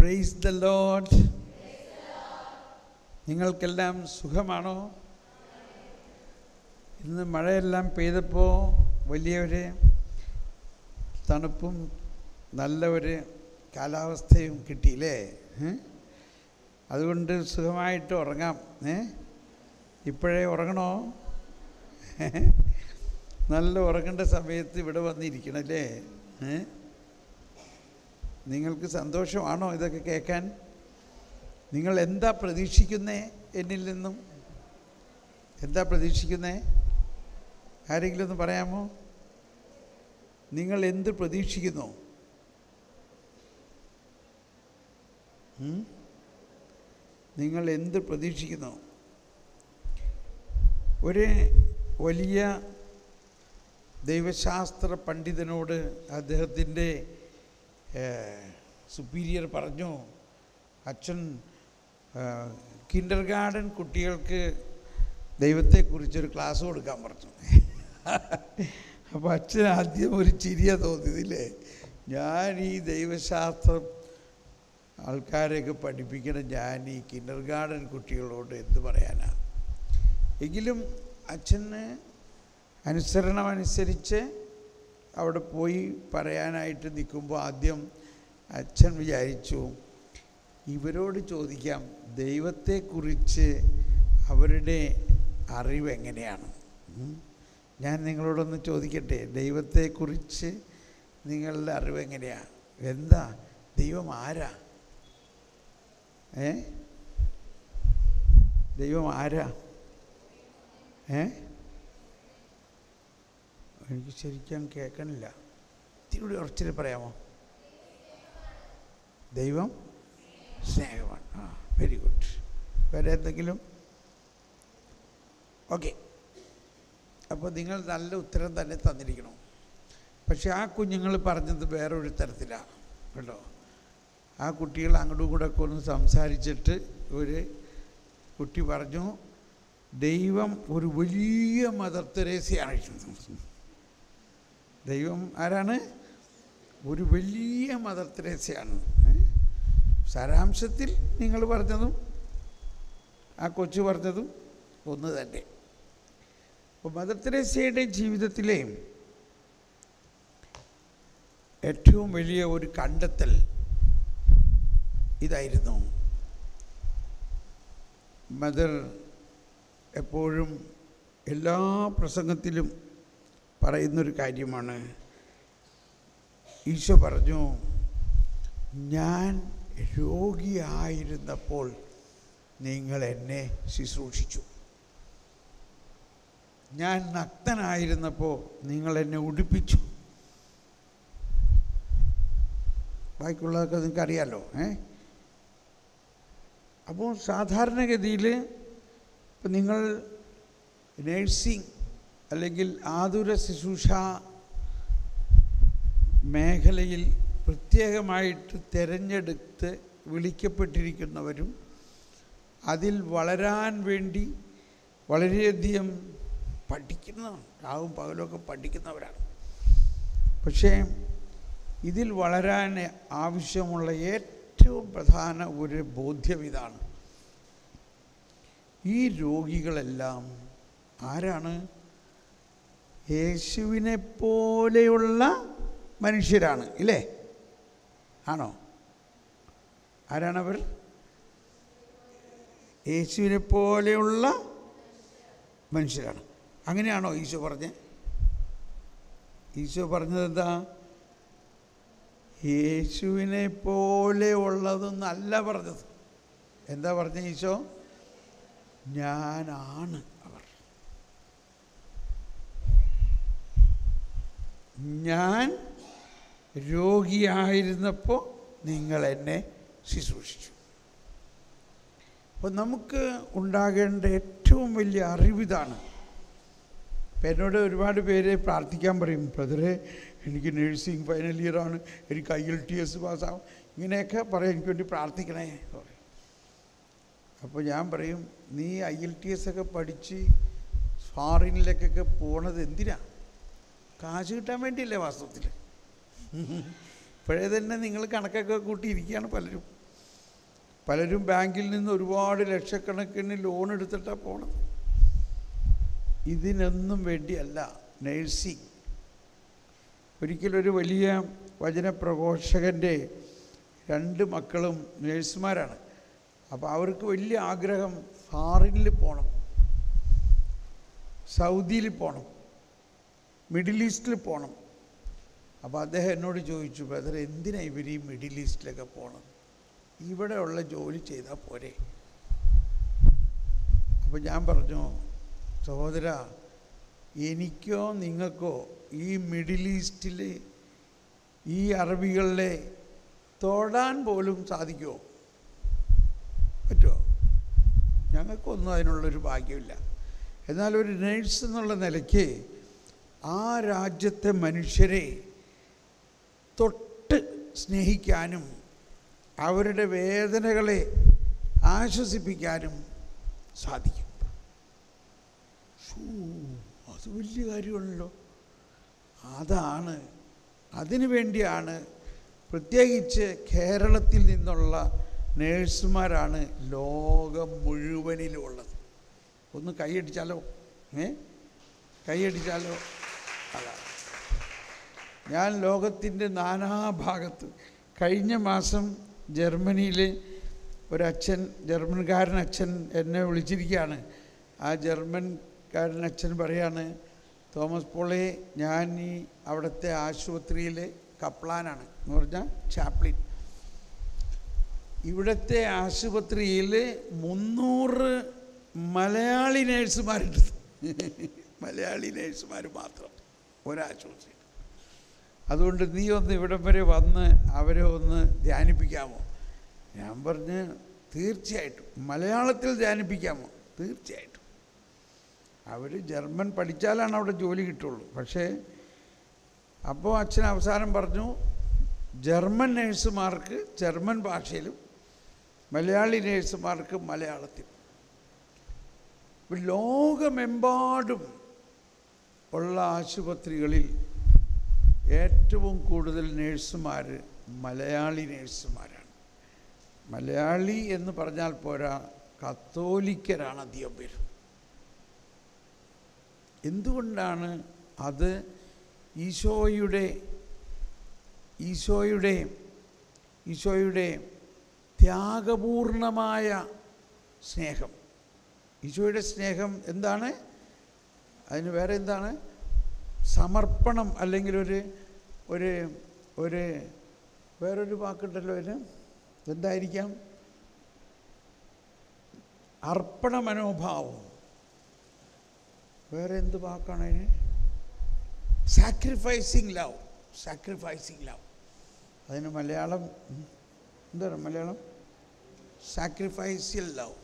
Praise the Lord. നിങ്ങൾക്കെല്ലാം സുഖമാണോ? ഇന്ന് മഴയെല്ലാം പെയ്തപ്പോൾ വലിയൊരു തണുപ്പും നല്ല ഒരു കാലാവസ്ഥയും കിട്ടിയില്ലേ? അതുകൊണ്ട് സുഖമായിട്ട് ഉറങ്ങാം. ഇപ്പോഴേ ഉറങ്ങണോ? നല്ല ഉറങ്ങേണ്ട സമയത്ത് ഇവിടെ വന്നിരിക്കണല്ലേ? നിങ്ങൾക്ക് സന്തോഷമാണോ ഇതൊക്കെ കേൾക്കാൻ? നിങ്ങൾ എന്താ പ്രതീക്ഷിക്കുന്നേ? എന്നിൽ നിന്നും എന്താ പ്രതീക്ഷിക്കുന്നേ? ആരെങ്കിലും ഒന്ന് പറയാമോ? നിങ്ങൾ എന്ത് പ്രതീക്ഷിക്കുന്നു? നിങ്ങൾ എന്ത് പ്രതീക്ഷിക്കുന്നു? ഒരു വലിയ ദൈവശാസ്ത്ര പണ്ഡിതനോട് അദ്ദേഹത്തിൻ്റെ സുപ്പീരിയർ പറഞ്ഞു, അച്ഛൻ കിൻഡർ ഗാർഡൻ കുട്ടികൾക്ക് ദൈവത്തെക്കുറിച്ചൊരു ക്ലാസ് കൊടുക്കാൻ പറഞ്ഞു. അപ്പോൾ അച്ഛൻ ആദ്യം ഒരു ചിരിയ തോന്നിയതില്ലേ, ഞാൻ ഈ ദൈവശാസ്ത്രം ആൾക്കാരെയൊക്കെ പഠിപ്പിക്കണം, ഞാൻ ഈ കിൻഡർ ഗാർഡൻ കുട്ടികളോട് എന്ത് പറയാനാ? എങ്കിലും അച്ഛന് അനുസരണമനുസരിച്ച് അവിടെ പോയി പറയാനായിട്ട് നിൽക്കുമ്പോൾ ആദ്യം അച്ഛൻ വിചാരിച്ചു, ഇവരോട് ചോദിക്കാം ദൈവത്തെക്കുറിച്ച് അവരുടെ അറിവ് എങ്ങനെയാണ്. ഞാൻ നിങ്ങളോടൊന്ന് ചോദിക്കട്ടെ, ദൈവത്തെക്കുറിച്ച് നിങ്ങളുടെ അറിവ് എങ്ങനെയാണ്? എന്താ ദൈവം? ആരാ? ദൈവം ആരാ? എനിക്ക് ശരിക്കും കേൾക്കണില്ല. ഇത്തിരി ഉറച്ചിട്ട് പറയാമോ? ദൈവം സ്നേഹമാണ്. Very good. വേറെ എന്തെങ്കിലും? ഓക്കെ. അപ്പോൾ നിങ്ങൾ നല്ല ഉത്തരം തന്നെ തന്നിരിക്കണം. പക്ഷെ ആ കുഞ്ഞുങ്ങൾ പറഞ്ഞത് വേറൊരു തരത്തിലാണ് കേട്ടോ. ആ കുട്ടികൾ അങ്ങോട്ടും കൂടെ ഒക്കെ ഒന്ന് സംസാരിച്ചിട്ട് ഒരു കുട്ടി പറഞ്ഞു, ദൈവം ഒരു വലിയ മദർ തെരേസയാണ്. ദൈവം ആരാണ്? ഒരു വലിയ മദർ തെരേസയാണ്. സാരാംശത്തിൽ നിങ്ങൾ പറഞ്ഞതും ആ കൊച്ചു പറഞ്ഞതും ഒന്ന് തന്നെ. അപ്പോൾ മദർ തെരേസയുടെ ജീവിതത്തിലെ ഏറ്റവും വലിയ ഒരു കണ്ടെത്തൽ ഇതായിരുന്നു. മദർ എപ്പോഴും എല്ലാ പ്രസംഗത്തിലും പറയുന്നൊരു കാര്യമാണ്. ഈശോ പറഞ്ഞു, ഞാൻ രോഗിയായിരുന്നപ്പോൾ നിങ്ങൾ എന്നെ ശുശ്രൂഷിച്ചു, ഞാൻ നഗ്നനായിരുന്നപ്പോൾ നിങ്ങൾ എന്നെ ഉടുപ്പിച്ചു. ബാക്കിയുള്ളതൊക്കെ നിങ്ങൾക്കറിയാലോ. അപ്പോൾ സാധാരണഗതിയിൽ ഇപ്പം നിങ്ങൾ നേഴ്സിംഗ് അല്ലെങ്കിൽ ആതുര ശുശ്രൂഷ മേഖലയിൽ പ്രത്യേകമായിട്ട് തിരഞ്ഞെടുത്ത് വിളിക്കപ്പെട്ടിരിക്കുന്നവരും അതിൽ വളരാൻ വേണ്ടി വളരെയധികം രാവും പകലൊക്കെ പഠിക്കുന്നവരാണ്. പക്ഷേ ഇതിൽ വളരാൻ ആവശ്യമുള്ള ഏറ്റവും പ്രധാന ഒരു ബോധ്യം ഇതാണ്: ഈ രോഗികളെല്ലാം ആരാണ്? യേശുവിനെ പോലെയുള്ള മനുഷ്യരാണ്, ഇല്ലേ? ആണോ? ആരാണവർ? യേശുവിനെ പോലെയുള്ള മനുഷ്യരാണ്. അങ്ങനെയാണോ ഈശോ പറഞ്ഞത്? ഈശോ പറഞ്ഞത് എന്താ? യേശുവിനെ പോലെ ഉള്ളതെന്നല്ല പറഞ്ഞത്. എന്താ പറഞ്ഞത് ഈശോ? ഞാനാണ് അവർ. ഞാൻ രോഗിയായിരുന്നപ്പോൾ നിങ്ങൾ എന്നെ ശുശ്രൂഷിച്ചു. അപ്പോൾ നമുക്ക് ഉണ്ടാകേണ്ട ഏറ്റവും വലിയ അറിവിതാണ്. ഇപ്പം എന്നോട് ഒരുപാട് പേര് പ്രാർത്ഥിക്കാൻ പറയും, ബ്രദറെ എനിക്ക് നേഴ്സിംഗ് ഫൈനൽ ഇയറാണ്, എനിക്ക് IELTS പാസ്സാവും, ഇങ്ങനെയൊക്കെ പറയും, എനിക്ക് വേണ്ടി പ്രാർത്ഥിക്കണേ പറയും. അപ്പോൾ ഞാൻ പറയും, നീ IELTS ഒക്കെ പഠിച്ച് ഫോറിനിലേക്കൊക്കെ പോണത് എന്തിനാ? കാശ് കിട്ടാൻ വേണ്ടിയല്ലേ വാസ്തവത്തിൽ. ഇപ്പോഴേ തന്നെ നിങ്ങൾ കണക്കൊക്കെ കൂട്ടിയിരിക്കുകയാണ് പലരും. പലരും ബാങ്കിൽ നിന്ന് ഒരുപാട് ലക്ഷക്കണക്കിന് ലോൺ എടുത്തിട്ടാണ് പോണത്. ഇതിനൊന്നും വേണ്ടിയല്ല നഴ്സിംഗ്. ഒരിക്കലൊരു വലിയ വചനപ്രഘോഷകൻ്റെ 2 മക്കളും നേഴ്സുമാരാണ്. അപ്പോൾ അവർക്ക് വലിയ ആഗ്രഹം ഫാറിനിൽ പോകണം, സൗദിയിൽ പോകണം, മിഡിൽ ഈസ്റ്റിൽ പോകണം. അപ്പോൾ അദ്ദേഹം എന്നോട് ചോദിച്ചു, ബ്രദർ എന്തിനാണ് ഇവർ ഈ മിഡിൽ ഈസ്റ്റിലൊക്കെ പോകണം? ഇവിടെയുള്ള ജോലി ചെയ്താൽ പോരെ. അപ്പോൾ ഞാൻ പറഞ്ഞു, സഹോദര, എനിക്കോ നിങ്ങൾക്കോ ഈ മിഡിൽ ഈസ്റ്റിൽ ഈ അറബികളെ തൊടാൻ പോലും സാധിക്കുമോ? പറ്റുമോ? ഞങ്ങൾക്കൊന്നും അതിനുള്ളൊരു ഭാഗ്യമില്ല. എന്നാൽ ഒരു നേഴ്സ് എന്നുള്ള നിലയ്ക്ക് ആ രാജ്യത്തെ മനുഷ്യരെ തൊട്ട് സ്നേഹിക്കാനും അവരുടെ വേദനകളെ ആശ്വസിപ്പിക്കാനും സാധിക്കും. അത് വലിയ കാര്യമാണല്ലോ. അതിനു വേണ്ടിയാണ് പ്രത്യേകിച്ച് കേരളത്തിൽ നിന്നുള്ള നേഴ്സുമാരാണ് ലോകം മുഴുവനിലുമുള്ളത്. ഒന്ന് കൈയടിച്ചാലോ? കൈയടിച്ചാലോ? അതാണ്. ഞാൻ ലോകത്തിൻ്റെ നാനാഭാഗത്ത്, കഴിഞ്ഞ മാസം ജർമ്മനിയിൽ ഒരച്ഛൻ, ജർമ്മൻകാരൻ അച്ഛൻ എന്നെ വിളിച്ചിരിക്കുകയാണ്. ആ ജർമ്മൻകാരൻ അച്ഛൻ പറയാണ്, തോമസ് പോളെ, ഞാൻ ഈ അവിടുത്തെ ആശുപത്രിയിലെ കപ്ലാനാണ് എന്ന് പറഞ്ഞാൽ ചാപ്ലിൻ. ഇവിടുത്തെ ആശുപത്രിയിൽ 300 മലയാളി നേഴ്സുമാരുണ്ട്. മലയാളി നേഴ്സുമാർ മാത്രം ഒരാശുപത്രി. അതുകൊണ്ട് നീ ഒന്ന് ഇവിടം വരെ വന്ന് അവരെ ഒന്ന് ധ്യാനിപ്പിക്കാമോ? ഞാൻ പറഞ്ഞ് തീർച്ചയായിട്ടും. മലയാളത്തിൽ ധ്യാനിപ്പിക്കാമോ? തീർച്ചയായിട്ടും. അവർ ജർമ്മൻ പഠിച്ചാലാണ് അവിടെ ജോലി കിട്ടുള്ളൂ. പക്ഷേ അപ്പോൾ അച്ഛൻ അവസാനം പറഞ്ഞു, ജർമ്മൻ നേഴ്സുമാർക്ക് ജർമ്മൻ ഭാഷയിലും മലയാളി നേഴ്സുമാർക്ക് മലയാളത്തിലും. ലോകമെമ്പാടും ഉള്ള ആശുപത്രികളിൽ ഏറ്റവും കൂടുതൽ നേഴ്സുമാർ മലയാളി നേഴ്സുമാരാണ്. മലയാളി എന്ന് പറഞ്ഞാൽ പോരാ, കത്തോലിക്കരാണ് അധികം പേരും. എന്തുകൊണ്ടാണ് അത്? ഈശോയുടെ ത്യാഗപൂർണമായ സ്നേഹം. ഈശോയുടെ സ്നേഹം എന്താണ്? അതിന് വേറെ എന്താണ്? സമർപ്പണം. അല്ലെങ്കിൽ വേറൊരു വാക്കുണ്ടല്ലോ അതിന്, എന്തായിരിക്കാം? അർപ്പണ മനോഭാവം. വേറെ എന്ത് വാക്കാണ് അതിന്? Sacrificing love. Sacrificing love. അതിന് മലയാളം എന്താണ്? Malayalam sacrificial love.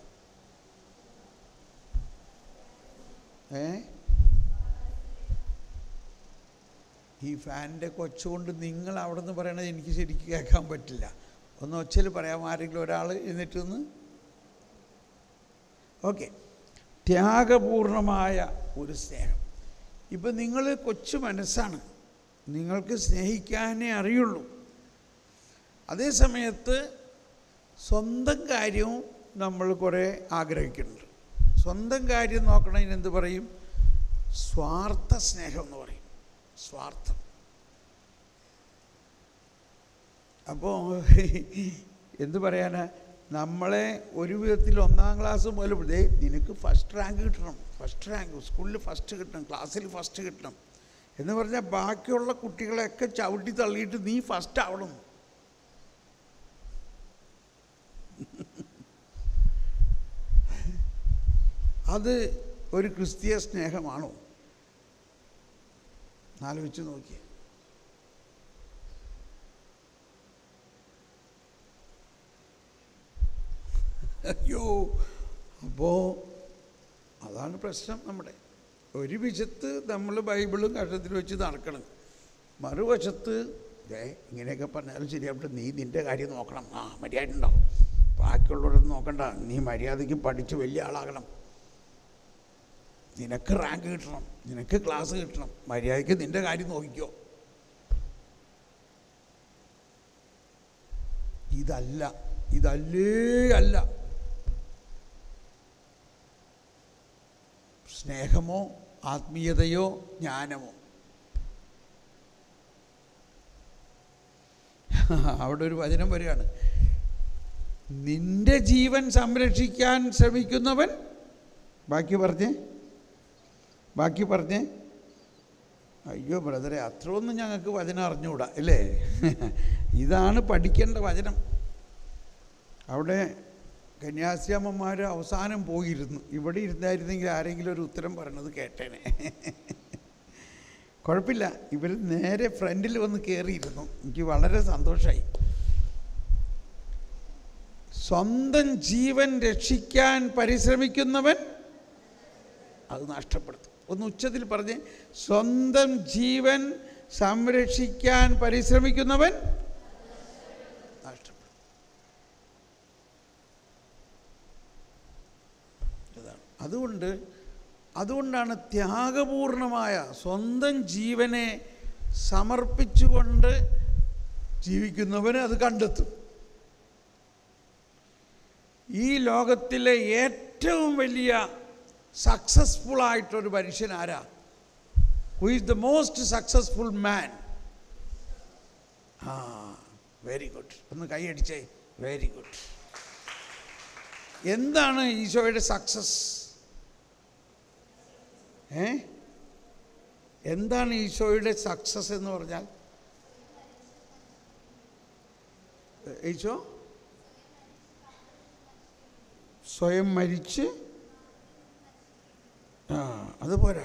ഈ ഫാനിൻ്റെ കൊച്ചുകൊണ്ട് നിങ്ങൾ അവിടെ നിന്ന് പറയണത് എനിക്ക് ശരിക്കും കേൾക്കാൻ പറ്റില്ല. ഒന്ന് ഒച്ചയിൽ പറയാം ആരെങ്കിലും ഒരാൾ എന്നിട്ടൊന്ന്. ഓക്കെ. ത്യാഗപൂർണമായ ഒരു സ്നേഹം. ഇപ്പം നിങ്ങൾ കൊച്ചു മനസ്സാണ്, നിങ്ങൾക്ക് സ്നേഹിക്കാനേ അറിയുള്ളൂ. അതേ സമയത്ത് സ്വന്തം കാര്യവും നമ്മൾ കുറേ ആഗ്രഹിക്കുന്നുണ്ട്. സ്വന്തം കാര്യം നോക്കണതിന് എന്ത് പറയും? സ്വാർത്ഥ സ്നേഹം എന്ന് പറയും. സ്വാർത്ഥം. അപ്പോൾ എന്ത് പറയാനാ, നമ്മളെ ഒരു വിധത്തിൽ 1-ാം ക്ലാസ് മുതൽ നിനക്ക് ഫസ്റ്റ് റാങ്ക് കിട്ടണം, ഫസ്റ്റ് റാങ്ക്, സ്കൂളിൽ ഫസ്റ്റ് കിട്ടണം, ക്ലാസ്സിൽ ഫസ്റ്റ് കിട്ടണം എന്ന് പറഞ്ഞാൽ ബാക്കിയുള്ള കുട്ടികളെയൊക്കെ ചവിട്ടി തള്ളിയിട്ട് നീ ഫസ്റ്റ് ആവണം. അത് ഒരു ക്രിസ്തീയ സ്നേഹമാണോ? ആലോചിച്ച് നോക്കിയേ. അയ്യോ, അപ്പോൾ അതാണ് പ്രശ്നം. നമ്മുടെ ഒരു വശത്ത് നമ്മൾ ബൈബിളും കഷത്തിൽ വെച്ച് നടക്കണം, മറുവശത്ത് ഇങ്ങനെയൊക്കെ പറഞ്ഞാലും ശരിയായിട്ട് നീ നിൻ്റെ കാര്യം നോക്കണം. മര്യാദ ഉണ്ടാവും, ബാക്കിയുള്ളവരൊന്നും നോക്കണ്ട, നീ മര്യാദയ്ക്ക് പഠിച്ച് വലിയ ആളാകണം, നിനക്ക് റാങ്ക് കിട്ടണം, നിനക്ക് ക്ലാസ് കിട്ടണം, മര്യാദയ്ക്ക് നിൻ്റെ കാര്യം നോക്കിക്കോ. ഇതല്ല ഇതല്ലേ അല്ല. സ്നേഹമോ ആത്മീയതയോ ജ്ഞാനമോ. അവിടെ ഒരു വചനം വരികയാണ്, നിന്റെ ജീവൻ സംരക്ഷിക്കാൻ ശ്രമിക്കുന്നവൻ, ബാക്കി പറഞ്ഞേ. അയ്യോ ബ്രദറെ, അത്രയൊന്നും ഞങ്ങൾക്ക് വചനം അറിഞ്ഞുകൂടാ അല്ലേ? ഇതാണ് പഠിക്കേണ്ട വചനം. അവിടെ കന്യാസ്യാമ്മമാർ അവസാനം പോയിരുന്നു. ഇവിടെ ഇരുന്നായിരുന്നെങ്കിൽ ആരെങ്കിലും ഒരു ഉത്തരം പറയണത് കേട്ടേനെ. കുഴപ്പമില്ല, ഇവർ നേരെ ഫ്രണ്ടിൽ വന്ന് കയറിയിരുന്നു. എനിക്ക് വളരെ സന്തോഷമായി. സ്വന്തം ജീവൻ രക്ഷിക്കാൻ പരിശ്രമിക്കുന്നവൻ അത് നഷ്ടപ്പെടുത്തും. ഒന്ന് ഉച്ചത്തിൽ പറഞ്ഞ്, സ്വന്തം ജീവൻ സംരക്ഷിക്കാൻ പരിശ്രമിക്കുന്നവൻ നഷ്ടപ്പെടും. അതുകൊണ്ടാണ് ത്യാഗപൂർണമായ സ്വന്തം ജീവനെ സമർപ്പിച്ചുകൊണ്ട് ജീവിക്കുന്നവന് അത് കണ്ടെത്തും. ഈ ലോകത്തിലെ ഏറ്റവും വലിയ സക്സസ്ഫുൾ ആയിട്ടൊരു മനുഷ്യൻ ആരാ? Who is the most successful man? Very good. ഒന്ന് കൈയടിച്ചേ. Very good. എന്താണ് ഈശോയുടെ സക്സസ്? എന്താണ് ഈശോയുടെ സക്സസ് എന്ന് പറഞ്ഞാൽ? ഈശോ സ്വയം മരിച്ച്, അതുപോരാ,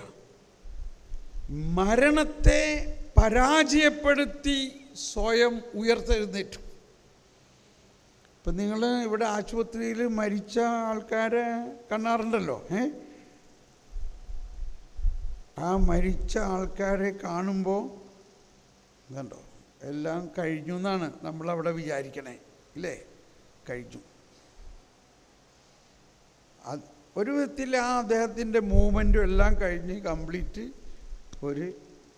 മരണത്തെ പരാജയപ്പെടുത്തി സ്വയം ഉയർത്തെഴുന്നേറ്റു. ഇപ്പം നിങ്ങൾ ഇവിടെ ആശുപത്രിയിൽ മരിച്ച ആൾക്കാരെ കാണാറുണ്ടല്ലോ. ആ മരിച്ച ആൾക്കാരെ കാണുമ്പോൾ കണ്ടോ, എല്ലാം കഴിഞ്ഞു എന്നാണ് നമ്മളവിടെ വിചാരിക്കണേ, ഇല്ലേ? കഴിഞ്ഞു. ഒരു വിധത്തിൽ ആ അദ്ദേഹത്തിൻ്റെ മൂവ്മെൻറ്റും എല്ലാം കഴിഞ്ഞ് കംപ്ലീറ്റ് ഒരു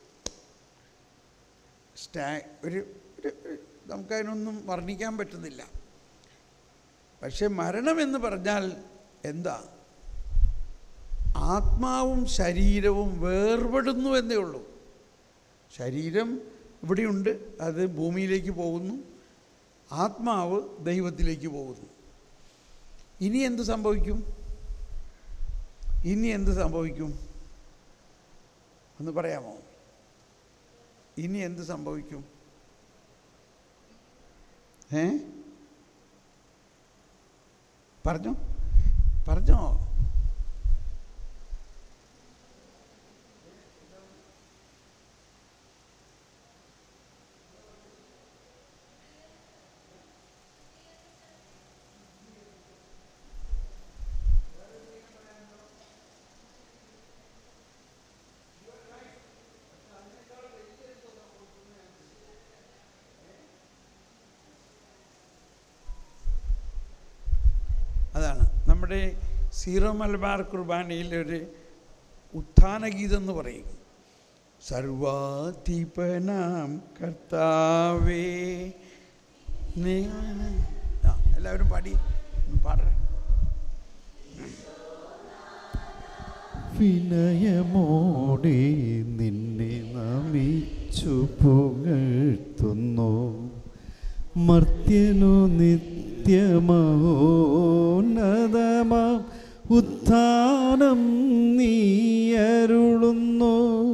നമുക്കതിനൊന്നും വർണ്ണിക്കാൻ പറ്റുന്നില്ല. പക്ഷെ മരണമെന്ന് പറഞ്ഞാൽ എന്താ? ആത്മാവും ശരീരവും വേർപെടുന്നു എന്നേ ഉള്ളൂ. ശരീരം ഇവിടെയുണ്ട്, അത് ഭൂമിയിലേക്ക് പോകുന്നു. ആത്മാവ് ദൈവത്തിലേക്ക് പോകുന്നു. ഇനി എന്ത് സംഭവിക്കും? ഒന്ന് പറയാമോ? ഇനി എന്ത് സംഭവിക്കും? പറഞ്ഞോ. അതാണ് നമ്മുടെ സീറോ മലബാർ കുർബാനയിലൊരു ഉത്ഥാനഗീതം എന്ന് പറയും. സർവാധിപനാം കർത്താവേ, എല്ലാവരും പാടണം. വിനയമോടെ നിന്നെ നമിച്ചു പുകഴ്ത്തുന്നു, മർത്യനു നിത്യമഹോന്നതമാം ഉത്ഥാനം നീയരുളുന്നു.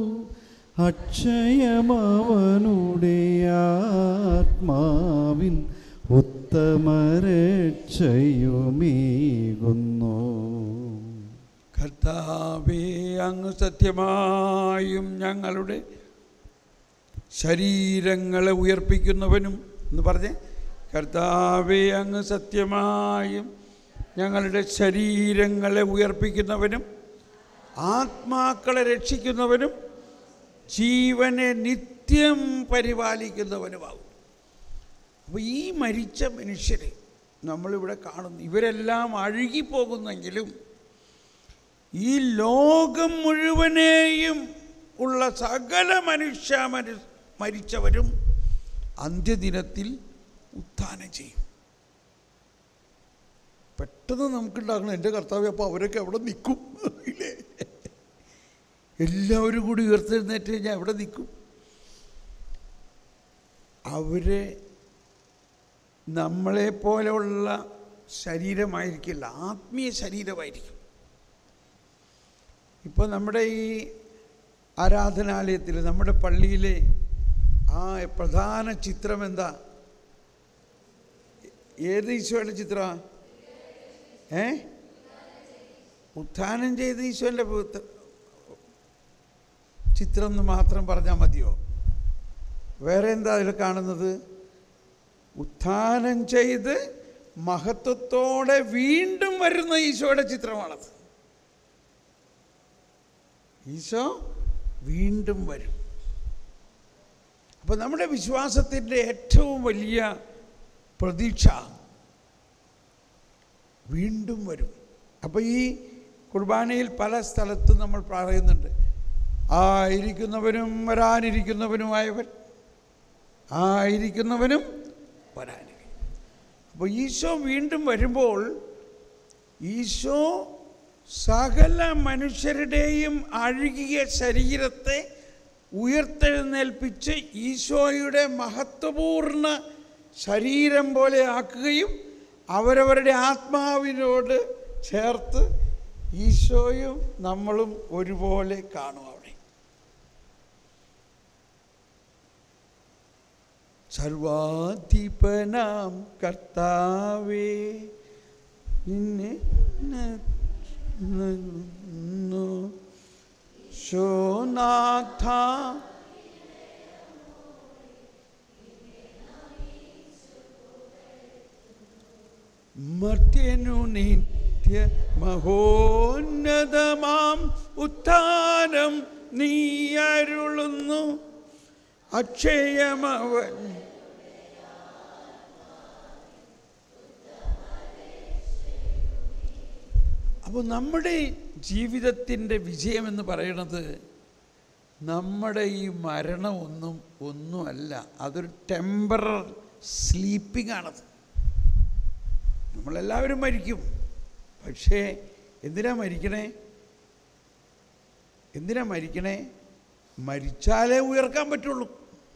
അക്ഷയമവനുടെ ആത്മാവിൻ ഉത്തമരക്ഷയുമേകുന്നു. കർത്താവേ, അങ്ങ് സത്യമായും ഞങ്ങളുടെ ശരീരങ്ങളെ ഉയർപ്പിക്കുന്നവനും എന്ന് പറഞ്ഞേ. കർത്താവേ, അങ്ങ് സത്യമായും ഞങ്ങളുടെ ശരീരങ്ങളെ ഉയർപ്പിക്കുന്നവനും ആത്മാക്കളെ രക്ഷിക്കുന്നവനും ജീവനെ നിത്യം പരിപാലിക്കുന്നവനുമാകും. അപ്പോൾ ഈ മരിച്ച മനുഷ്യരെ നമ്മളിവിടെ കാണുന്നു. ഇവരെല്ലാം അഴുകിപ്പോകുന്നെങ്കിലും ഈ ലോകം മുഴുവനെയും ഉള്ള സകല മരിച്ചവരും അന്ത്യദിനത്തിൽ ഉത്ഥാനം ചെയ്യും. പെട്ടെന്ന് നമുക്കുണ്ടാകണം, എൻ്റെ കർത്താവേ അപ്പോൾ അവരൊക്കെ എവിടെ നിൽക്കും ഇല്ലേ? എല്ലാവരും കൂടി ഉയർത്തെഴുന്നേറ്റ് കഴിഞ്ഞാൽ എവിടെ നിൽക്കും? അവർ നമ്മളെപ്പോലെയുള്ള ശരീരമായിരിക്കില്ല, ആത്മീയ ശരീരമായിരിക്കും. ഇപ്പോൾ നമ്മുടെ ഈ ആരാധനാലയത്തിൽ, നമ്മുടെ പള്ളിയിലെ ആ പ്രധാന ചിത്രം എന്താ? ഏത് ഈശോയുടെ ചിത്രമാണ്? ഉത്ഥാനം ചെയ്ത ഈശോൻ്റെ ചിത്രം എന്ന് മാത്രം പറഞ്ഞാൽ മതിയോ? വേറെ എന്താ അതിൽ കാണുന്നത്? ഉത്ഥാനം ചെയ്ത് മഹത്വത്തോടെ വീണ്ടും വരുന്ന ഈശോയുടെ ചിത്രമാണത്. ഈശോ വീണ്ടും വരും. അപ്പോൾ നമ്മുടെ വിശ്വാസത്തിൻ്റെ ഏറ്റവും വലിയ പ്രതീക്ഷ വീണ്ടും വരും. അപ്പോൾ ഈ കുർബാനയിൽ പല സ്ഥലത്തും നമ്മൾ പറയുന്നുണ്ട്, ആയിരിക്കുന്നവനും വരാനിരിക്കുന്നവനുമായവൻ, ആയിരിക്കുന്നവനും വരാനിരിക്കും. അപ്പോൾ ഈശോ വീണ്ടും വരുമ്പോൾ ഈശോ സകല മനുഷ്യരുടെയും അഴുകിയ ശരീരത്തെ ഉയർത്തെഴുന്നേൽപ്പിച്ച് ഈശോയുടെ മഹത്വപൂർണ്ണ ശരീരം പോലെ ആക്കുകയും അവരവരുടെ ആത്മാവിനോട് ചേർത്ത് ഈശോയും നമ്മളും ഒരുപോലെ കാണും അവിടെ. സർവാധിപനാം കർത്താവേ നിന്നെ ശോനാഥ മർത്യനു നിത്യ മഹോന്നതമാം ഉത്ഥാനം നീ അരുളുന്നു. അക്ഷയമവൻ അപ്പോൾ നമ്മുടെ ജീവിതത്തിൻ്റെ വിജയമെന്ന് പറയുന്നത് നമ്മുടെ ഈ മരണം ഒന്നുമല്ല, അതൊരു ടെമ്പററി സ്ലീപ്പിംഗ് ആണത്. നമ്മളെല്ലാവരും മരിക്കും. പക്ഷേ എന്തിനാ മരിക്കണേ? മരിച്ചാലേ ഉയർക്കാൻ പറ്റുള്ളൂ.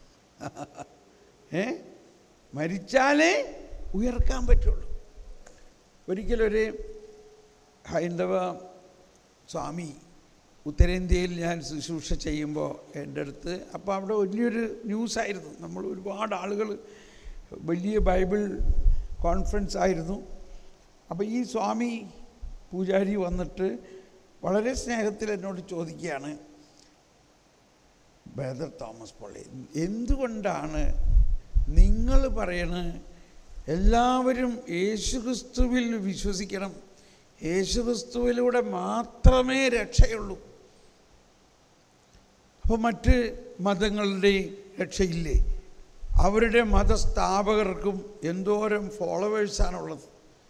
മരിച്ചാലേ ഉയർക്കാൻ പറ്റുള്ളൂ. ഒരിക്കലൊരു ഹൈന്ദവ സ്വാമി ഉത്തരേന്ത്യയിൽ ഞാൻ ശുശ്രൂഷ ചെയ്യുമ്പോൾ എൻ്റെ അടുത്ത്, അപ്പോൾ അവിടെ വലിയൊരു ന്യൂസായിരുന്നു. നമ്മൾ ഒരുപാട് ആളുകൾ, വലിയ ബൈബിൾ കോൺഫറൻസ് ആയിരുന്നു. അപ്പോൾ ഈ സ്വാമി പൂജാരി വന്നിട്ട് വളരെ സ്നേഹത്തിൽ എന്നോട് ചോദിക്കുകയാണ്, ബ്രദർ തോമസ് പള്ളി, എന്തുകൊണ്ടാണ് നിങ്ങൾ പറയണത് എല്ലാവരും യേശുക്രിസ്തുവിൽ വിശ്വസിക്കണം, യേശുക്രിസ്തുവിലൂടെ മാത്രമേ രക്ഷയുള്ളൂ, അപ്പോൾ മറ്റ് മതങ്ങളുടെ രക്ഷയില്ലേ? അവരുടെ മതസ്ഥാപകർക്കും എന്തോരം ഫോളോവേഴ്സാണുള്ളത്,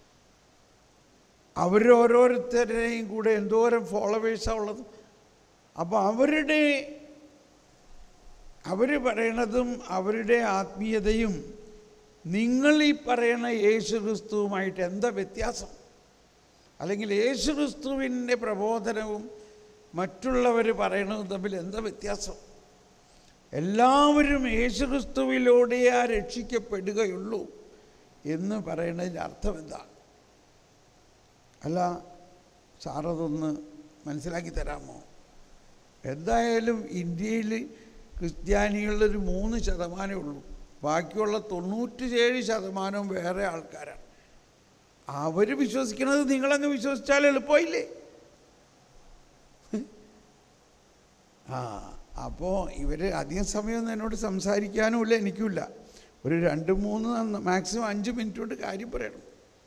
അവരോരോരുത്തരുടെയും കൂടെ എന്തോരം ഫോളോവേഴ്സാണ് ഉള്ളത്. അപ്പോൾ അവർ പറയണതും അവരുടെ ആത്മീയതയും നിങ്ങൾ ഈ പറയണ യേശുക്രിസ്തുവുമായിട്ട് എന്താ വ്യത്യാസം? അല്ലെങ്കിൽ യേശുക്രിസ്തുവിൻ്റെ പ്രബോധനവും മറ്റുള്ളവർ പറയണതും തമ്മിൽ എന്താ വ്യത്യാസം? എല്ലാവരും യേശുക്രിസ്തുവിലൂടെ രക്ഷിക്കപ്പെടുകയുള്ളൂ എന്ന് പറയുന്നതിൻ്റെ അർത്ഥം എന്താണ്? അല്ല, സാറതൊന്ന് മനസ്സിലാക്കി തരാമോ? എന്തായാലും ഇന്ത്യയിൽ ക്രിസ്ത്യാനികളുടെ 3% ഉള്ളൂ, ബാക്കിയുള്ള 97% വേറെ ആൾക്കാരാണ്. അവർ വിശ്വസിക്കുന്നത് നിങ്ങളങ്ങ് വിശ്വസിച്ചാൽ എളുപ്പമില്ലേ? അപ്പോൾ ഇവർ അധികം സമയമൊന്നും എന്നോട് സംസാരിക്കാനുമില്ല, എനിക്കുമില്ല. ഒരു 2-3 മാക്സിമം 5 മിനിറ്റ് കൊണ്ട് കാര്യം പറയണം.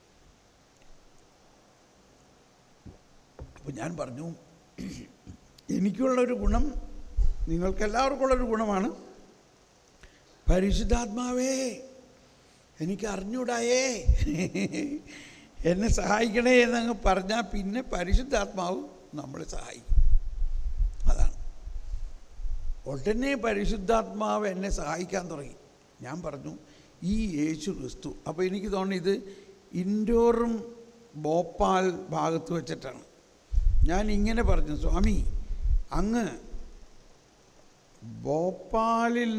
അപ്പോൾ ഞാൻ പറഞ്ഞു, എനിക്കുള്ളൊരു ഗുണം നിങ്ങൾക്കെല്ലാവർക്കുള്ളൊരു ഗുണമാണ്. പരിശുദ്ധാത്മാവേ എനിക്ക് അറിഞ്ഞൂടായേ, എന്നെ സഹായിക്കണേ എന്നങ്ങ് പറഞ്ഞാൽ പിന്നെ പരിശുദ്ധാത്മാവ് നമ്മളെ സഹായിക്കും. അതാണ്. ഉടനെ പരിശുദ്ധാത്മാവ് എന്നെ സഹായിക്കാൻ തുടങ്ങി. ഞാൻ പറഞ്ഞു, ഈ യേശു ക്രിസ്തു. അപ്പോൾ എനിക്ക് തോന്നി ഇത് ഇൻഡോറും ഭോപ്പാൽ ഭാഗത്ത് വെച്ചിട്ടാണ്. ഞാൻ ഇങ്ങനെ പറഞ്ഞു, സ്വാമി അങ്ങ് ഭോപ്പാലിൽ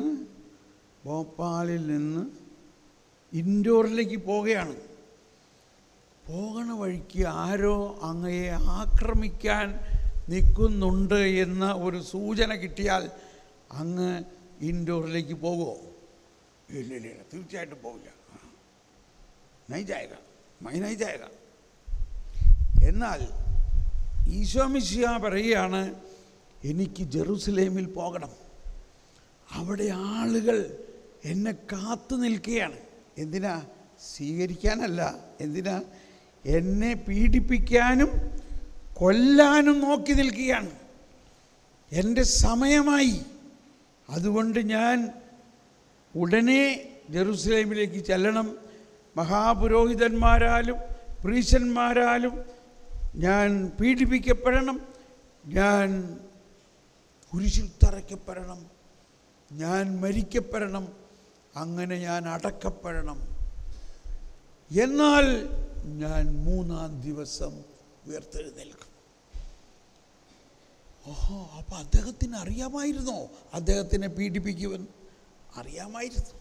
നിന്ന് ഇൻഡോറിലേക്ക് പോവുകയാണ്. പോകണ വഴിക്ക് ആരോ അങ്ങയെ ആക്രമിക്കാൻ നിൽക്കുന്നുണ്ട് എന്ന ഒരു സൂചന കിട്ടിയാൽ അങ്ങ് ഇൻഡോറിലേക്ക് പോകുമോ? ഇല്ല, തീർച്ചയായിട്ടും പോവില്ല. नहीं जाएगा, मैं नहीं जाएगा. എന്നാൽ ഈശോ മിശിഹ പറയുകയാണ്, എനിക്ക് ജെറുസലേമിൽ പോകണം. അവിടെ ആളുകൾ എന്നെ കാത്തു നിൽക്കുകയാണ്. എന്തിനാ? സ്വീകരിക്കാനല്ല. എന്തിനാ? എന്നെ പീഡിപ്പിക്കാനും കൊല്ലാനും നോക്കി നിൽക്കുകയാണ്. എൻ്റെ സമയമായി. അതുകൊണ്ട് ഞാൻ ഉടനെ ജെറുസലേമിലേക്ക് ചെല്ലണം. മഹാപുരോഹിതന്മാരാലും പ്രീശന്മാരാലും ഞാൻ പീഡിപ്പിക്കപ്പെടണം, ഞാൻ കുരിശിൽ തറയ്ക്കപ്പെടണം, ഞാൻ മരിക്കപ്പെടണം, അങ്ങനെ ഞാൻ അടക്കപ്പെടണം. എന്നാൽ ഞാൻ 3-ാം ദിവസം ഉയർത്തെഴുന്നേൽക്കും. ഓഹോ, അപ്പം അദ്ദേഹത്തിന് അറിയാമായിരുന്നോ അദ്ദേഹത്തിനെ പീഡിപ്പിക്കുമെന്ന്? അറിയാമായിരുന്നു.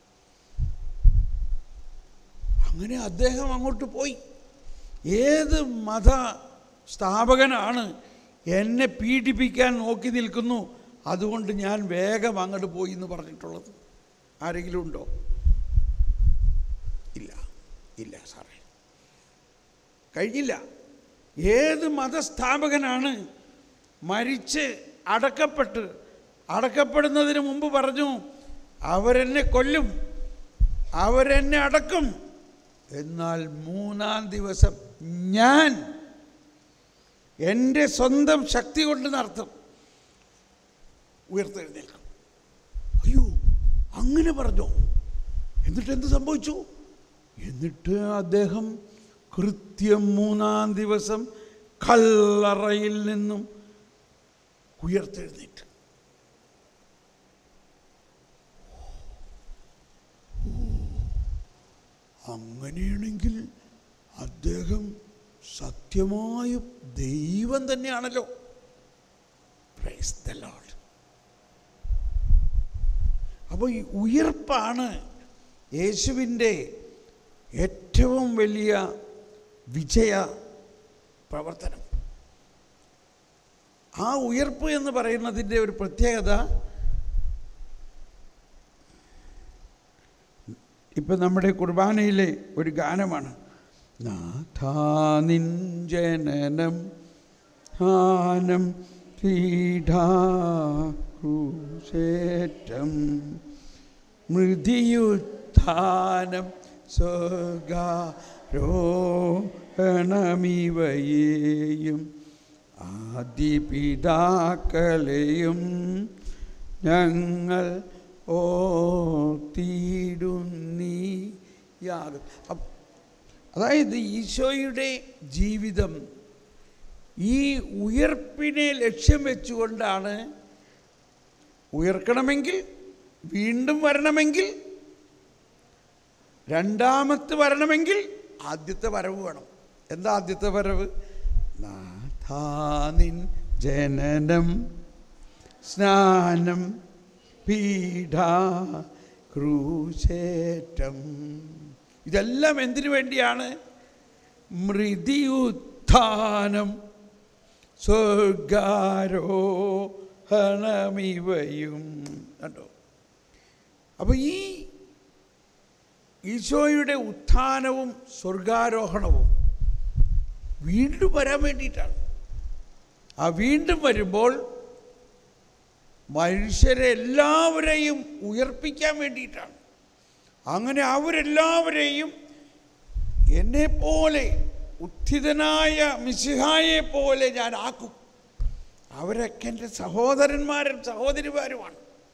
അങ്ങനെ അദ്ദേഹം അങ്ങോട്ട് പോയി. ഏത് മത സ്ഥാപകനാണ് എന്നെ പീഡിപ്പിക്കാൻ നോക്കി നിൽക്കുന്നു, അതുകൊണ്ട് ഞാൻ വേഗം അങ്ങോട്ട് പോയി എന്ന് പറഞ്ഞിട്ടുള്ളത്? ആരെങ്കിലും ഉണ്ടോ? ഇല്ല സാറേ, കഴിഞ്ഞില്ല. ഏത് മതസ്ഥാപകനാണ് മരിച്ച് അടക്കപ്പെടുന്നതിന് മുമ്പ് പറഞ്ഞു, അവരെന്നെ കൊല്ലും, അവരെന്നെ അടക്കും, എന്നാൽ 3-ാം ദിവസം ഞാൻ എൻ്റെ സ്വന്തം ശക്തി കൊണ്ട് നടത്തും, ഉയർത്തെഴുന്നേൽക്കും. അയ്യോ, അങ്ങനെ പറഞ്ഞോ? എന്നിട്ട് എന്ത് സംഭവിച്ചു? എന്നിട്ട് അദ്ദേഹം കൃത്യം 3-ാം ദിവസം കല്ലറയിൽ നിന്നും ഉയർത്തെഴുന്നേറ്റ്. അങ്ങനെയാണെങ്കിൽ അദ്ദേഹം സത്യമായും ദൈവം തന്നെയാണല്ലോ. Praise the lord. അപ്പോൾ ഈ ഉയർപ്പാണ് യേശുവിൻ്റെ ഏറ്റവും വലിയ വിജയ പ്രവർത്തനം. ആ ഉയർപ്പ് എന്ന് പറയുന്നതിൻ്റെ ഒരു പ്രത്യേകത, ഇപ്പം നമ്മുടെ കുർബാനയിലെ ഒരു ഗാനമാണ്, നാഥാ നിൻ ജനനം ഹാനം പീഠാക്രൂശേറ്റം മൃതിയുത്ഥാനം സ്വർഗാരോഹണമിവയെയും ആദിപിതാക്കളെയും ഞങ്ങൾ ഓർത്തിടുന്നീയാകും. അതായത് ഈശോയുടെ ജീവിതം ഈ ഉയർപ്പിനെ ലക്ഷ്യം വെച്ചുകൊണ്ടാണ്. ഉയർക്കണമെങ്കിൽ, വീണ്ടും വരണമെങ്കിൽ, രണ്ടാമത്തെ വരണമെങ്കിൽ ആദ്യത്തെ വരവ് വേണം. എന്താ ആദ്യത്തെ വരവ്? നാഥാ നിൻ ജനനം സ്നാനം പീഠാ ക്രൂശേറ്റം. ഇതെല്ലാം എന്തിനു വേണ്ടിയാണ്? മൃതിയുത്ഥാനം സ്വർഗാരോഹണമിവയും. കണ്ടോ? അപ്പോൾ ഈ ഈശോയുടെ ഉത്ഥാനവും സ്വർഗാരോഹണവും വീണ്ടും വരാൻ വേണ്ടിയിട്ടാണ്. ആ വീണ്ടും വരുമ്പോൾ മനുഷ്യരെ എല്ലാവരെയും ഉയർപ്പിക്കാൻ വേണ്ടിയിട്ടാണ്. അങ്ങനെ അവരെല്ലാവരെയും എന്നെപ്പോലെ ഉത്ഥിതനായ മിശിഹായെ പോലെ ഞാൻ ആക്കും. അവരൊക്കെ എൻ്റെ സഹോദരന്മാരും സഹോദരിമാരുമാണ്.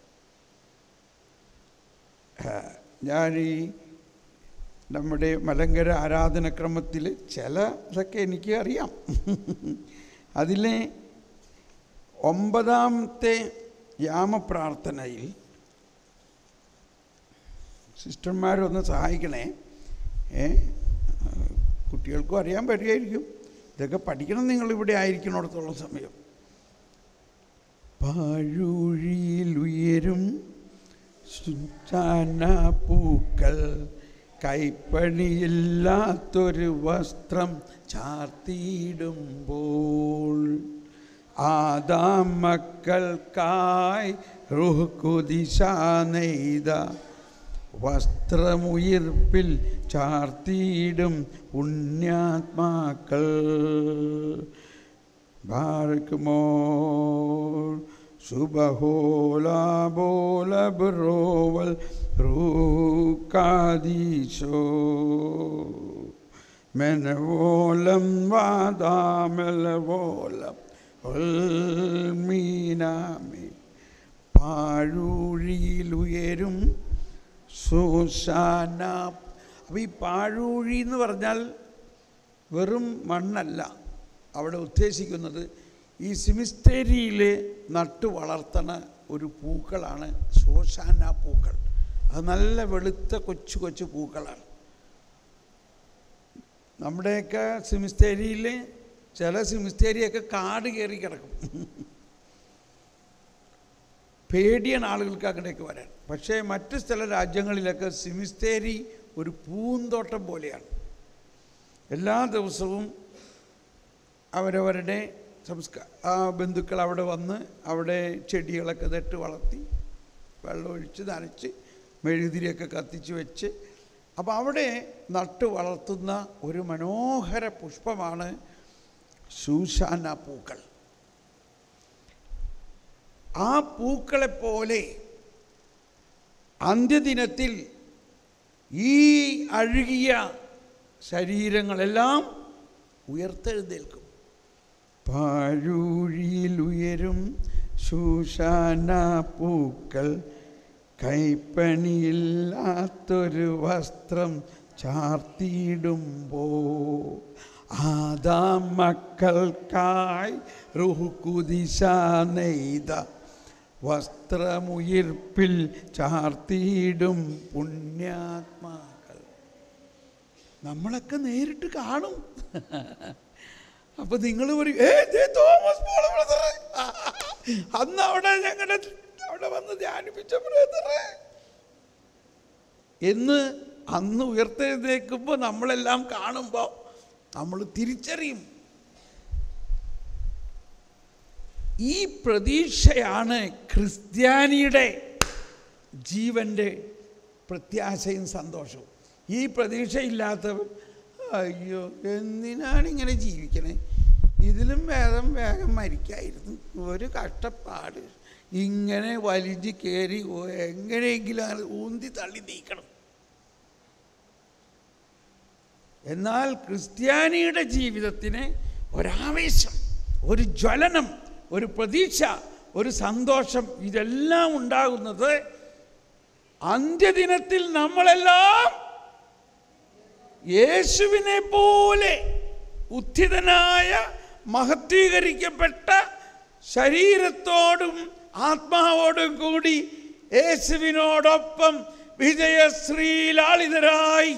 ഞാൻ ഈ നമ്മുടെ മലങ്കര ആരാധനക്രമത്തിൽ ഇതൊക്കെ എനിക്ക് അറിയാം. അതിലെ 9ാമത്തെ യാമപ്രാർത്ഥനയിൽ സിസ്റ്റർമാരൊന്ന് സഹായിക്കണേ. കുട്ടികൾക്കും അറിയാൻ പറ്റുമായിരിക്കും. ഇതൊക്കെ പഠിക്കണം നിങ്ങളിവിടെ ആയിരിക്കണോടത്തോളം സമയം. പാഴൂഴിയിൽ ഉയരും സുചാന പൂക്കൾ, കൈപ്പണിയില്ലാത്തൊരു വസ്ത്രം ചാർത്തിയിടുമ്പോൾ, ആദാം മക്കൾക്കായി റൂഹ് ഖുദീസ നെയ്ത വസ്ത്രമുയിർപ്പിൽ ചാർത്തിയിടും പുണ്യാത്മാക്കൾ. ബാർക്കുമോർ സുബഹോലാബോല ബ്രോവൽ റൂക്കാദീശോ മെനവോലം വാദാമെലവോലം മീനാമി. പാഴൂഴിയിലുയരും സോശാന. അപ്പോൾ ഈ പാഴൂഴി എന്ന് പറഞ്ഞാൽ വെറും മണ്ണല്ല. അവിടെ ഉദ്ദേശിക്കുന്നത് ഈ സിമിസ്റ്റേരിയിൽ നട്ടു വളർത്തണ ഒരു പൂക്കളാണ് ശോശാന പൂക്കൾ. അത് നല്ല വെളുത്ത കൊച്ചു കൊച്ചു പൂക്കളാണ്. നമ്മുടെയൊക്കെ സിമിസ്റ്റേരിയിൽ ചില സിമിസ്റ്റേരിയൊക്കെ കാട് കയറി കിടക്കും. പേടിയാണ് ആളുകൾക്ക് അങ്ങനെയൊക്കെ വരാൻ. പക്ഷേ മറ്റ് ചില രാജ്യങ്ങളിലൊക്കെ സിമിസ്റ്റേരി ഒരു പൂന്തോട്ടം പോലെയാണ്. എല്ലാ ദിവസവും അവരവരുടെ ബന്ധുക്കൾ അവിടെ വന്ന് അവിടെ ചെടികളൊക്കെ നട്ട് വളർത്തി വെള്ളമൊഴിച്ച് നനച്ച് മെഴുകുതിരിയൊക്കെ കത്തിച്ച് വെച്ച്, അപ്പോൾ അവിടെ നട്ട് വളർത്തുന്ന ഒരു മനോഹര പുഷ്പമാണ് ശൂശാന പൂക്കൾ. ആ പൂക്കളെപ്പോലെ അന്ത്യദിനത്തിൽ ഈ അഴുകിയ ശരീരങ്ങളെല്ലാം ഉയർത്തെഴുന്നേൽക്കും. പാഴൂഴിയിലുയരും ശൂശാന പൂക്കൾ, കൈപ്പണിയില്ലാത്തൊരു വസ്ത്രം ചാർത്തിയിടുമ്പോൾ, ആദാം മക്കൾക്കായി റൂഹ് ഖുദീസ നെയ്ത വസ്ത്രമുയിർപ്പിൽ ചാർത്തിയിടും പുണ്യാത്മാക്കൾ. നമ്മളൊക്കെ നേരിട്ട് കാണും. അപ്പം നിങ്ങൾ പറയും, തോമസ് പോൾ ബ്രദറെ, അന്ന് അവിടെ ഞങ്ങളുടെ അവിടെ വന്ന് ധ്യാനിപ്പിച്ച ബ്രദറെ എന്ന് അന്ന് ഉയർത്തെഴുന്നേൽക്കുമ്പോൾ നമ്മളെല്ലാം കാണുമ്പോൾ നമ്മൾ തിരിച്ചറിയും. ഈ പ്രതീക്ഷയാണ് ക്രിസ്ത്യാനിയുടെ ജീവൻ്റെ പ്രത്യാശയും സന്തോഷവും. ഈ പ്രതീക്ഷയില്ലാത്തവൻ അയ്യോ എന്തിനാണിങ്ങനെ ജീവിക്കണേ, ഇതിലും വേഗം മരിക്കായിരുന്നു, ഒരു കഷ്ടപ്പാട്, ഇങ്ങനെ വലിഞ്ഞ് കയറി എങ്ങനെയെങ്കിലും അങ്ങനെ ഊന്തി തള്ളി നീക്കണം. എന്നാൽ ക്രിസ്ത്യാനിയുടെ ജീവിതത്തിന് ഒരാവേശം, ഒരു ജ്വലനം, ഒരു പ്രതീക്ഷ, ഒരു സന്തോഷം, ഇതെല്ലാം ഉണ്ടാകുന്നത് അന്ത്യദിനത്തിൽ നമ്മളെല്ലാം യേശുവിനെ പോലെ ഉത്ഥിതനായ മഹത്വീകരിക്കപ്പെട്ട ശരീരത്തോടും ആത്മാവോടും കൂടി യേശുവിനോടൊപ്പം വിജയശ്രീലാളിതരായി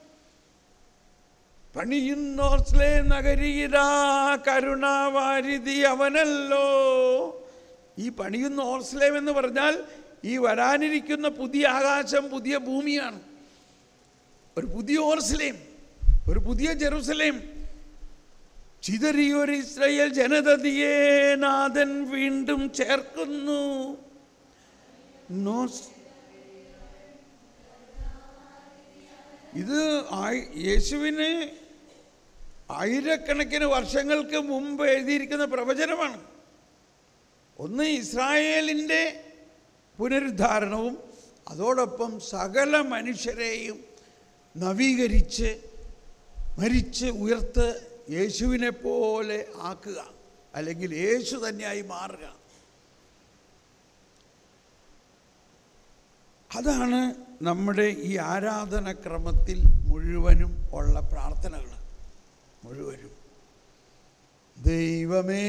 പണിയുന്നോർസ്ലേ നഗരീരാ കരുണാവാരിധി അവനല്ലോ. ഈ പണിയുന്ന ഓർസ്ലേം എന്ന് പറഞ്ഞാൽ ഈ വരാനിരിക്കുന്ന പുതിയ ആകാശം, പുതിയ ഭൂമിയാണ്. ഒരു പുതിയ ഓർസ്ലേം, ഒരു പുതിയ ജെറുസലേം. ചിതറിയൊരു ഇസ്രായേൽ ജനതയെ നാഥൻ വീണ്ടും ചേർക്കുന്നു. ഇത് യേശുവിന് ആയിരക്കണക്കിന് വർഷങ്ങൾക്ക് മുമ്പ് എഴുതിയിരിക്കുന്ന പ്രവചനമാണ്. ഒന്ന് ഇസ്രായേലിൻ്റെ പുനരുദ്ധാരണവും അതോടൊപ്പം സകല മനുഷ്യരെയും നവീകരിച്ച് മരിച്ച് ഉയർത്ത് യേശുവിനെ പോലെ ആക്കുക, അല്ലെങ്കിൽ യേശു തന്നെയായി മാറുക. അതാണ് നമ്മുടെ ഈ ആരാധനക്രമത്തിൽ മുഴുവനും ഉള്ള പ്രാർത്ഥനകൾ. മുഴുവനും ദൈവമേ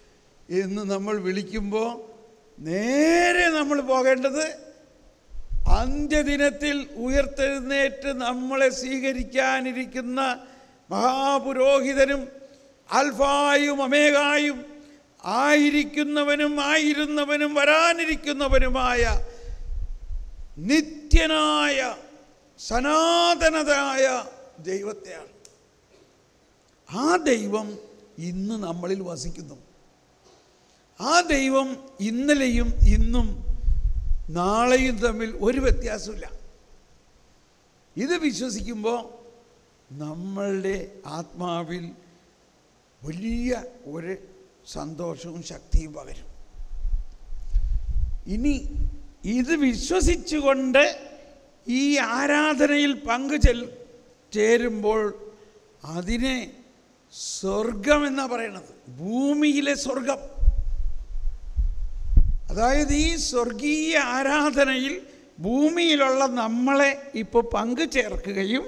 എന്ന് നമ്മൾ വിളിക്കുമ്പോൾ നേരെ നമ്മൾ പോകേണ്ടത് അന്ത്യദിനത്തിൽ ഉയർത്തെഴുന്നേറ്റ് നമ്മളെ സ്വീകരിക്കാനിരിക്കുന്ന മഹാപുരോഹിതനും ആൽഫായും ഒമേഗായും ആയിരിക്കുന്നവനും ആയിരുന്നവനും വരാനിരിക്കുന്നവനുമായ നിത്യനായ സനാതനതായ ദൈവത്തെയാണ്. ആ ദൈവം ഇന്ന് നമ്മളിൽ വസിക്കുന്നു. ആ ദൈവം ഇന്നലെയും ഇന്നും നാളെയും തമ്മിൽ ഒരു വ്യത്യാസമില്ല. ഇത് വിശ്വസിക്കുമ്പോൾ നമ്മളുടെ ആത്മാവിൽ വലിയ ഒരു സന്തോഷവും ശക്തിയും പകരും. ഇനി ഇത് വിശ്വസിച്ചുകൊണ്ട് ഈ ആരാധനയിൽ ചേരുമ്പോൾ അതിനെ സ്വർഗം എന്നാ പറയണത്. ഭൂമിയിലെ സ്വർഗം. അതായത് ഈ സ്വർഗീയ ആരാധനയിൽ ഭൂമിയിലുള്ള നമ്മളെ ഇപ്പോൾ പങ്കുചേർക്കുകയും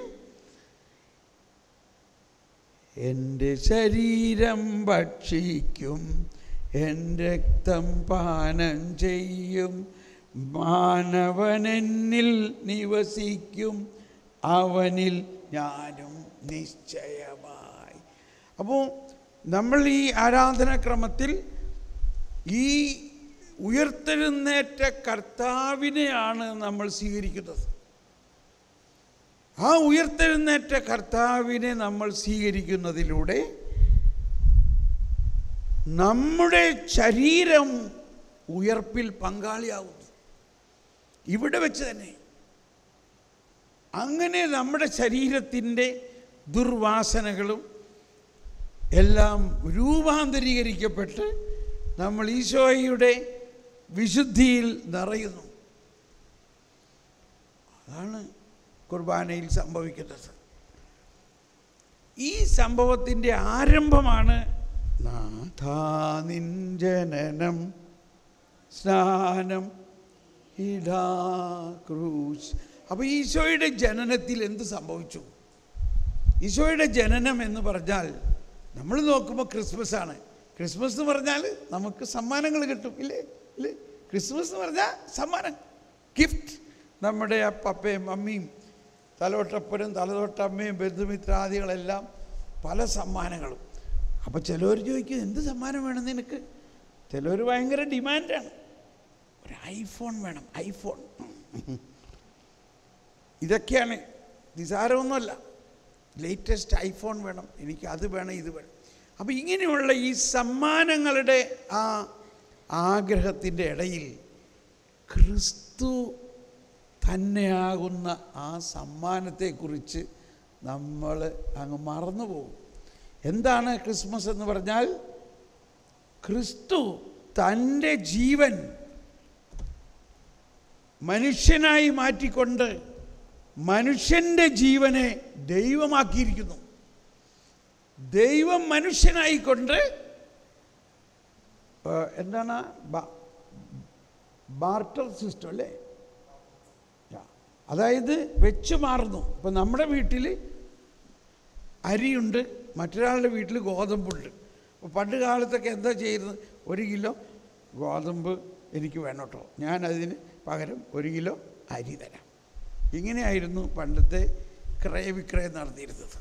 എൻ്റെ ശരീരം ഭക്ഷിക്കും, എൻ്റെ രക്തം പാനം ചെയ്യും, മാനവനെന്നിൽ നിവസിക്കും, അവനിൽ ഞാനും നിശ്ചയമായി. അപ്പോൾ നമ്മൾ ഈ ആരാധനാക്രമത്തിൽ ഈ ഉയർത്തെഴുന്നേറ്റ കർത്താവിനെയാണ് നമ്മൾ സ്വീകരിക്കുന്നത്. ആ ഉയർത്തെഴുന്നേറ്റ കർത്താവിനെ നമ്മൾ സ്വീകരിക്കുന്നതിലൂടെ നമ്മുടെ ശരീരം ഉയർപ്പിൽ പങ്കാളിയാവുന്നു. ഇവിടെ വെച്ച് തന്നെ. അങ്ങനെ നമ്മുടെ ശരീരത്തിൻ്റെ ദുർവാസനകളും എല്ലാം രൂപാന്തരീകരിക്കപ്പെട്ട് നമ്മൾ ഈശോയുടെ വിശുദ്ധിയിൽ നിറയുന്നു. അതാണ് കുർബാനയിൽ സംഭവിക്കുന്നത്. ഈ സംഭവത്തിൻ്റെ ആരംഭമാണ് നാഥാ നിൻ ജനനം, സ്നാനം, ഇടാ ക്രൂശ്. അപ്പോൾ ഈശോയുടെ ജനനത്തിൽ എന്ത് സംഭവിച്ചു? ഈശോയുടെ ജനനം എന്ന് പറഞ്ഞാൽ നമ്മൾ നോക്കുമ്പോൾ ക്രിസ്മസ് ആണ്. ക്രിസ്മസ് എന്ന് പറഞ്ഞാൽ നമുക്ക് സമ്മാനങ്ങൾ കിട്ടും, ഇല്ലേ? ഇല്ലേ? ക്രിസ്മസ് എന്ന് പറഞ്ഞാൽ സമ്മാനം, ഗിഫ്റ്റ്. നമ്മുടെ പപ്പയും അമ്മയും തലതൊട്ടപ്പനും തലതൊട്ടമ്മയും ബന്ധുമിത്രാദികളെല്ലാം പല സമ്മാനങ്ങളും. അപ്പോൾ ചിലവർ ചോദിക്കും എന്ത് സമ്മാനം വേണം നിനക്ക്? ചിലവർ ഭയങ്കര ഡിമാൻഡാണ്. ഒരു ഐഫോൺ വേണം, ഐഫോൺ. ഇതൊക്കെയാണ്, നിസാരമൊന്നുമല്ല. ലേറ്റസ്റ്റ് ഐഫോൺ വേണം, എനിക്ക് അത് വേണം, ഇത് വേണം. അപ്പോൾ ഇങ്ങനെയുള്ള ഈ സമ്മാനങ്ങളുടെ ആ ആഗ്രഹത്തിൻ്റെ ഇടയിൽ ക്രിസ്തു തന്നെയാകുന്ന ആ സമ്മാനത്തെക്കുറിച്ച് നമ്മൾ അങ്ങ് മറന്നു പോകും. എന്താണ് ക്രിസ്മസ് എന്ന് പറഞ്ഞാൽ? ക്രിസ്തു തൻ്റെ ജീവൻ മനുഷ്യനായി മാറ്റിക്കൊണ്ട് മനുഷ്യൻ്റെ ജീവനെ ദൈവമാക്കിയിരിക്കുന്നു. ദൈവം മനുഷ്യനായിക്കൊണ്ട് എന്താണ് ബാർട്ടർ സിസ്റ്റം അല്ലേ? അതായത് വെച്ച് മാറുന്നു. ഇപ്പം നമ്മുടെ വീട്ടിൽ അരിയുണ്ട്, മറ്റൊരാളുടെ വീട്ടിൽ ഗോതമ്പുണ്ട്. അപ്പോൾ പണ്ട് കാലത്തൊക്കെ എന്താ ചെയ്യുന്നത്? 1 കിലോ ഗോതമ്പ് എനിക്ക് വേണം കേട്ടോ, ഞാനതിന് പകരം 1 കിലോ അരി തരാം. ഇങ്ങനെയായിരുന്നു പണ്ടത്തെ ക്രയവിക്രയം നടന്നിരുന്നത്.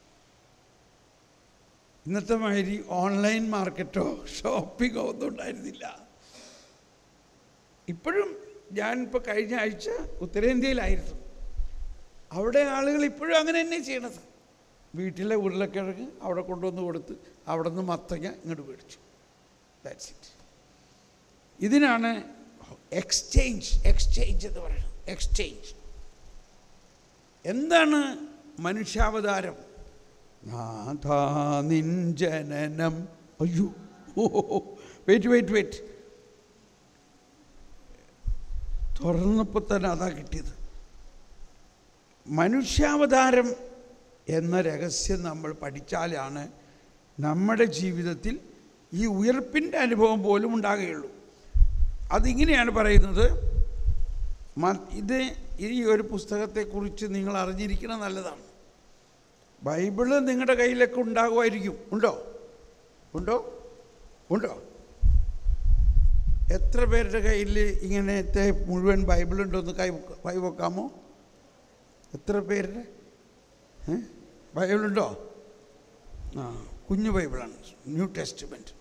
ഇന്നത്തെ മാതിരി ഓൺലൈൻ മാർക്കറ്റോ ഷോപ്പിങ്ങോ ഒന്നും ഉണ്ടായിരുന്നില്ല. ഇപ്പോഴും ഞാനിപ്പോൾ കഴിഞ്ഞ ആഴ്ച ഉത്തരേന്ത്യയിലായിരുന്നു. അവിടെ ആളുകൾ ഇപ്പോഴും അങ്ങനെ തന്നെ ചെയ്യണത്. വീട്ടിലെ ഉരുളക്കിഴങ്ങ് അവിടെ കൊണ്ടുവന്ന് കൊടുത്ത് അവിടെ നിന്ന് മത്തങ്ങ ഇങ്ങോട്ട് മേടിച്ചു. That's it. ഇതിനാണ് എക്സ്ചേഞ്ച് എന്ന് പറയുന്നത്. എക്സ്ചേഞ്ച്. എന്താണ് മനുഷ്യാവതാരം? നാഥാ നിൻ ജനനം. അയ്യോ, വെയിറ്റ്. തുറന്നപ്പോൾ തന്നെ അതാ കിട്ടിയത്. മനുഷ്യാവതാരം എന്ന രഹസ്യം നമ്മൾ പഠിച്ചാലാണ് നമ്മുടെ ജീവിതത്തിൽ ഈ ഉയർപ്പിൻ്റെ അനുഭവം പോലും ഉണ്ടാകുകയുള്ളൂ. അതിങ്ങനെയാണ് പറയുന്നത്. ഈ ഒരു പുസ്തകത്തെക്കുറിച്ച് നിങ്ങൾ അറിഞ്ഞിരിക്കുന്നത് നല്ലതാണ്. ബൈബിള് നിങ്ങളുടെ കയ്യിലൊക്കെ ഉണ്ടാകുമായിരിക്കും. ഉണ്ടോ? എത്ര പേരുടെ കയ്യിൽ ഇങ്ങനത്തെ മുഴുവൻ ബൈബിളുണ്ടോയെന്ന് കൈവെക്കാമോ? എത്ര പേരുടെ ബൈബിളുണ്ടോ? കുഞ്ഞു ബൈബിളാണ്, ന്യൂ ടെസ്റ്റ്മെൻറ്റ്.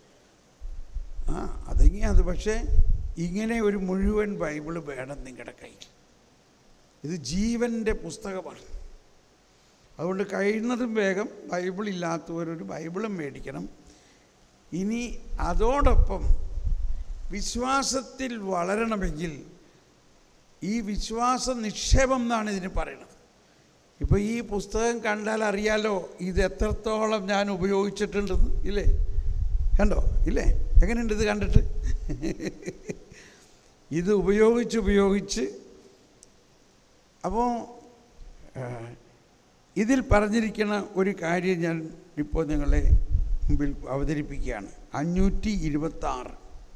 അത് പക്ഷേ ഇങ്ങനെ ഒരു മുഴുവൻ ബൈബിള് വേണം നിങ്ങളുടെ കയ്യിൽ. ഇത് ജീവൻ്റെ പുസ്തകമാണ്. അതുകൊണ്ട് കഴിയുന്നതും വേഗം ബൈബിളില്ലാത്തവരൊരു ബൈബിളും മേടിക്കണം. ഇനി അതോടൊപ്പം വിശ്വാസത്തിൽ വളരണമെങ്കിൽ ഈ വിശ്വാസ നിക്ഷേപം എന്നാണ് ഇതിന് പറയുന്നത്. ഇപ്പോൾ ഈ പുസ്തകം കണ്ടാൽ അറിയാലോ ഇത് എത്രത്തോളം ഞാൻ ഉപയോഗിച്ചിട്ടുണ്ടെന്ന്. ഇല്ലേ? കണ്ടോ? ഇല്ലേ? എങ്ങനെയുണ്ട് ഇത് കണ്ടിട്ട്? ഇത് ഉപയോഗിച്ച് അപ്പോൾ ഇതിൽ പറഞ്ഞിരിക്കുന്ന ഒരു കാര്യം ഞാൻ ഇപ്പോൾ നിങ്ങളെ മുമ്പിൽ അവതരിപ്പിക്കുകയാണ്. 526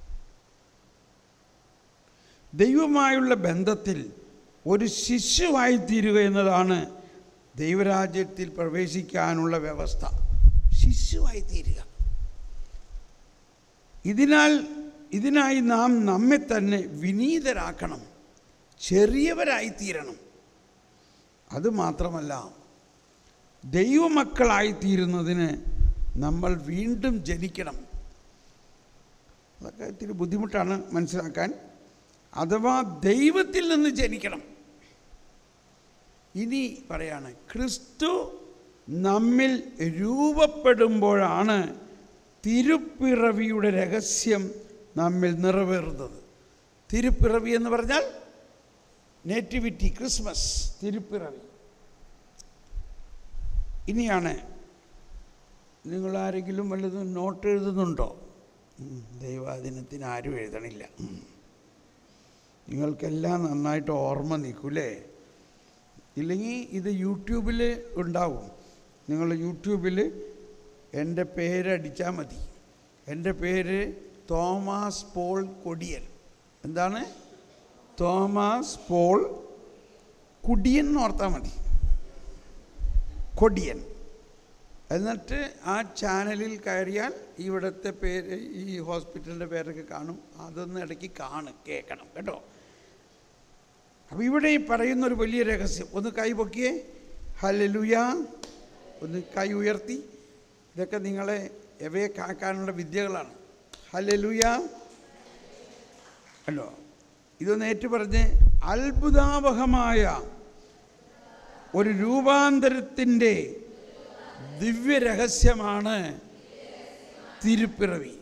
ദൈവമായുള്ള ബന്ധത്തിൽ ഒരു ശിശുവായിത്തീരുക എന്നതാണ് ദൈവരാജ്യത്തിൽ പ്രവേശിക്കാനുള്ള വ്യവസ്ഥ. ശിശുവായിത്തീരുക. ഇതിനായി നാം നമ്മെ തന്നെ വിനീതരാക്കണം, ചെറിയവരായിത്തീരണം. അതുമാത്രമല്ല, ദൈവമക്കളായിത്തീരുന്നതിന് നമ്മൾ വീണ്ടും ജനിക്കണം. അതൊക്കെ ഇത്തിരി ബുദ്ധിമുട്ടാണ് മനസ്സിലാക്കാൻ. അഥവാ ദൈവത്തിൽ നിന്ന് ജനിക്കണം. ഇനി പറയാണ്, ക്രിസ്തു നമ്മിൽ രൂപപ്പെടുമ്പോഴാണ് തിരുപ്പിറവിയുടെ രഹസ്യം നമ്മിൽ നിറവേറുന്നത്. തിരുപ്പിറവി എന്ന് പറഞ്ഞാൽ നേറ്റിവിറ്റി, ക്രിസ്മസ്, തിരുപ്പിറവി. ഇനിയാണ്, നിങ്ങളാരെങ്കിലും വല്ലതും നോട്ട് എഴുതുന്നുണ്ടോ? ദൈവദിനത്തിന് ആരും എഴുതണില്ല. നിങ്ങൾക്കെല്ലാം നന്നായിട്ട് ഓർമ്മ നിൽക്കൂലേ? ഇല്ലെങ്കിൽ ഇത് യൂട്യൂബിൽ ഉണ്ടാവും. നിങ്ങൾ യൂട്യൂബിൽ എൻ്റെ പേരടിച്ചാൽ മതി. എൻ്റെ പേര് തോമസ് പോൾ കൊടിയൻ. എന്താണ്? തോമസ് പോൾ കുടിയൻ എന്ന് ഓർത്താൽ മതി. കൊടിയൻ. എന്നിട്ട് ആ ചാനലിൽ കയറിയാൽ ഇവിടുത്തെ പേര്, ഈ ഹോസ്പിറ്റലിൻ്റെ പേരൊക്കെ കാണും. അതൊന്ന് ഇടയ്ക്ക് കേൾക്കണം കേട്ടോ. അപ്പോൾ ഇവിടെ പറയുന്നൊരു വലിയ രഹസ്യം. ഒന്ന് കൈ പൊക്കിയേ. ഹല്ലേലൂയ. ഒന്ന് കൈ ഉയർത്തി. ഇതൊക്കെ നിങ്ങളെ എവയെ കാക്കാനുള്ള വിദ്യകളാണ്. ഹല്ലേലൂയ. അല്ലോ, ഇതൊന്ന് ഏറ്റു പറഞ്ഞ്, അത്ഭുതാവഹമായ ഒരു രൂപാന്തരത്തിൻ്റെ ദിവ്യരഹസ്യമാണ് തിരുപ്പിറവി.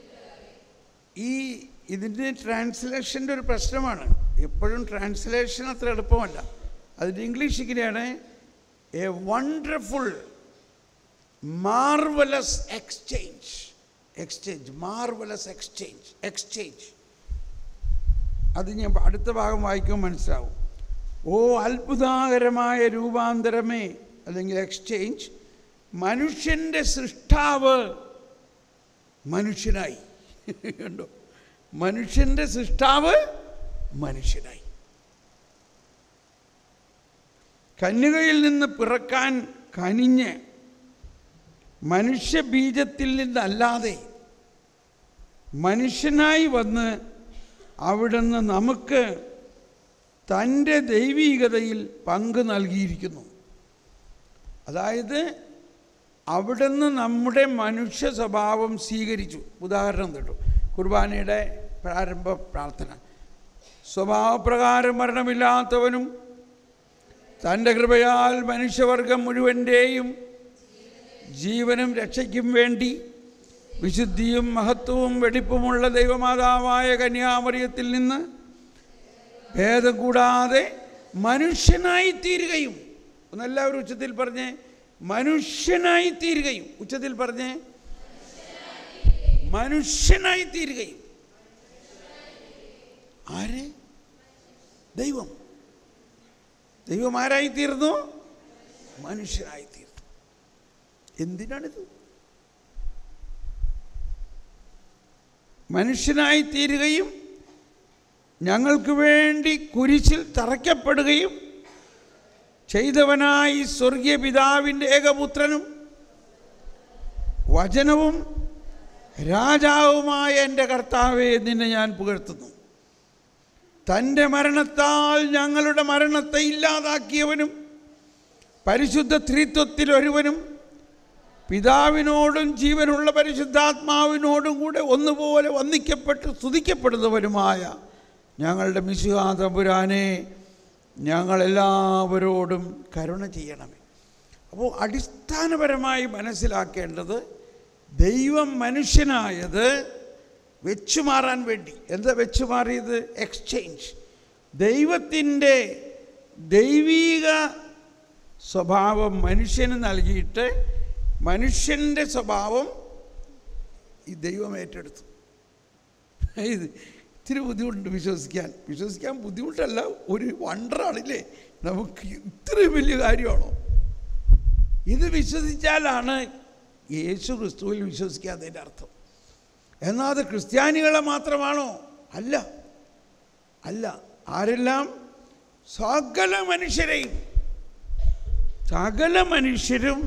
ഇതിൻ്റെ ട്രാൻസ്ലേഷൻ്റെ ഒരു പ്രശ്നമാണ്. എപ്പോഴും ട്രാൻസ്ലേഷൻ അത്ര എളുപ്പമല്ല. അതിൻ്റെ ഇംഗ്ലീഷ് ഇങ്ങനെയാണ്: a wonderful marvellous exchange. Marvellous exchange. അത് ഞാൻ അടുത്ത ഭാഗം വായിക്കുമ്പോൾ മനസ്സിലാവും. ഓ അത്ഭുതകരമായ രൂപാന്തരമേ, അല്ലെങ്കിൽ എക്സ്ചേഞ്ച്. മനുഷ്യൻ്റെ സൃഷ്ടാവ് മനുഷ്യനായി. കണ്ടോ? മനുഷ്യൻ്റെ സൃഷ്ടാവ് മനുഷ്യനായി. കന്യകയിൽ നിന്ന് പിറക്കാൻ കനിഞ്ഞ് മനുഷ്യബീജത്തിൽ നിന്നല്ലാതെ മനുഷ്യനായി വന്ന് അവിടുന്ന് നമുക്ക് തൻ്റെ ദൈവീകതയിൽ പങ്ക് നൽകിയിരിക്കുന്നു. അതായത് അവിടുന്ന് നമ്മുടെ മനുഷ്യ സ്വഭാവം സ്വീകരിച്ചു. ഉദാഹരണം കേട്ടു, കുർബാനയുടെ പ്രാരംഭ പ്രാർത്ഥന: സ്വഭാവപ്രകാരം മരണമില്ലാത്തവനും തൻ്റെ കൃപയാൽ മനുഷ്യവർഗം മുഴുവൻ്റെയും ജീവനും രക്ഷയ്ക്കും വേണ്ടി വിശുദ്ധിയും മഹത്വവും വെടിപ്പുമുള്ള ദൈവമാതാവായ കന്യാമറിയത്തിൽ നിന്ന് ഭേദം കൂടാതെ മനുഷ്യനായിത്തീരുകയും. ഒന്നെല്ലാവരും ഉച്ചത്തിൽ പറഞ്ഞേ, മനുഷ്യനായിത്തീരുകയും. ഉച്ചത്തിൽ പറഞ്ഞേ, മനുഷ്യനായിത്തീരുകയും. ആര്? ദൈവം. ദൈവം ആരായിത്തീർന്നു? മനുഷ്യനായിത്തീർന്നു. എന്തിനാണിത്? മനുഷ്യനായിത്തീരുകയും ഞങ്ങൾക്ക് വേണ്ടി കുരിശിൽ തറയ്ക്കപ്പെടുകയും ചെയ്തവനായി സ്വർഗീയ പിതാവിൻ്റെ ഏകപുത്രനും വചനവും രാജാവുമായ എൻ്റെ കർത്താവേ, നിന്നെ ഞാൻ പുകഴ്ത്തുന്നു. തൻ്റെ മരണത്താൽ ഞങ്ങളുടെ മരണത്തെ ഇല്ലാതാക്കിയവനും പരിശുദ്ധ ത്രിത്വത്തിൽ ഒരുവനും പിതാവിനോടും ജീവനുള്ള പരിശുദ്ധാത്മാവിനോടും കൂടെ ഒന്നുപോലെ വന്ദിക്കപ്പെട്ട് സ്തുതിക്കപ്പെടുന്നവനുമായ ഞങ്ങളുടെ മിശിഹാ തമ്പുരാനെ, ഞങ്ങളെല്ലാവരോടും കരുണ ചെയ്യണമേ. അപ്പോൾ അടിസ്ഥാനപരമായി മനസ്സിലാക്കേണ്ടത്, ദൈവം മനുഷ്യനായത് വെച്ചുമാറാൻ വേണ്ടി. എന്താ വെച്ചുമാറിയത്? എക്സ്ചേഞ്ച്. ദൈവത്തിൻ്റെ ദൈവീക സ്വഭാവം മനുഷ്യന് നൽകിയിട്ട് മനുഷ്യൻ്റെ സ്വഭാവം ഈ ദൈവം ഏറ്റെടുത്തു. ഇത് ഇത്തിരി ബുദ്ധിമുട്ടുണ്ട് വിശ്വസിക്കാൻ ബുദ്ധിമുട്ടല്ല, ഒരു വണ്ടറാണില്ലേ. നമുക്ക് ഇത്രയും വലിയ കാര്യമാണോ? ഇത് വിശ്വസിച്ചാലാണ് യേശു ക്രിസ്തുവിൽ വിശ്വസിക്കാത്തതിൻ്റെ അർത്ഥം. എന്നാൽ അത് ക്രിസ്ത്യാനികളെ മാത്രമാണോ? അല്ല. ആരെല്ലാം? സകല മനുഷ്യരും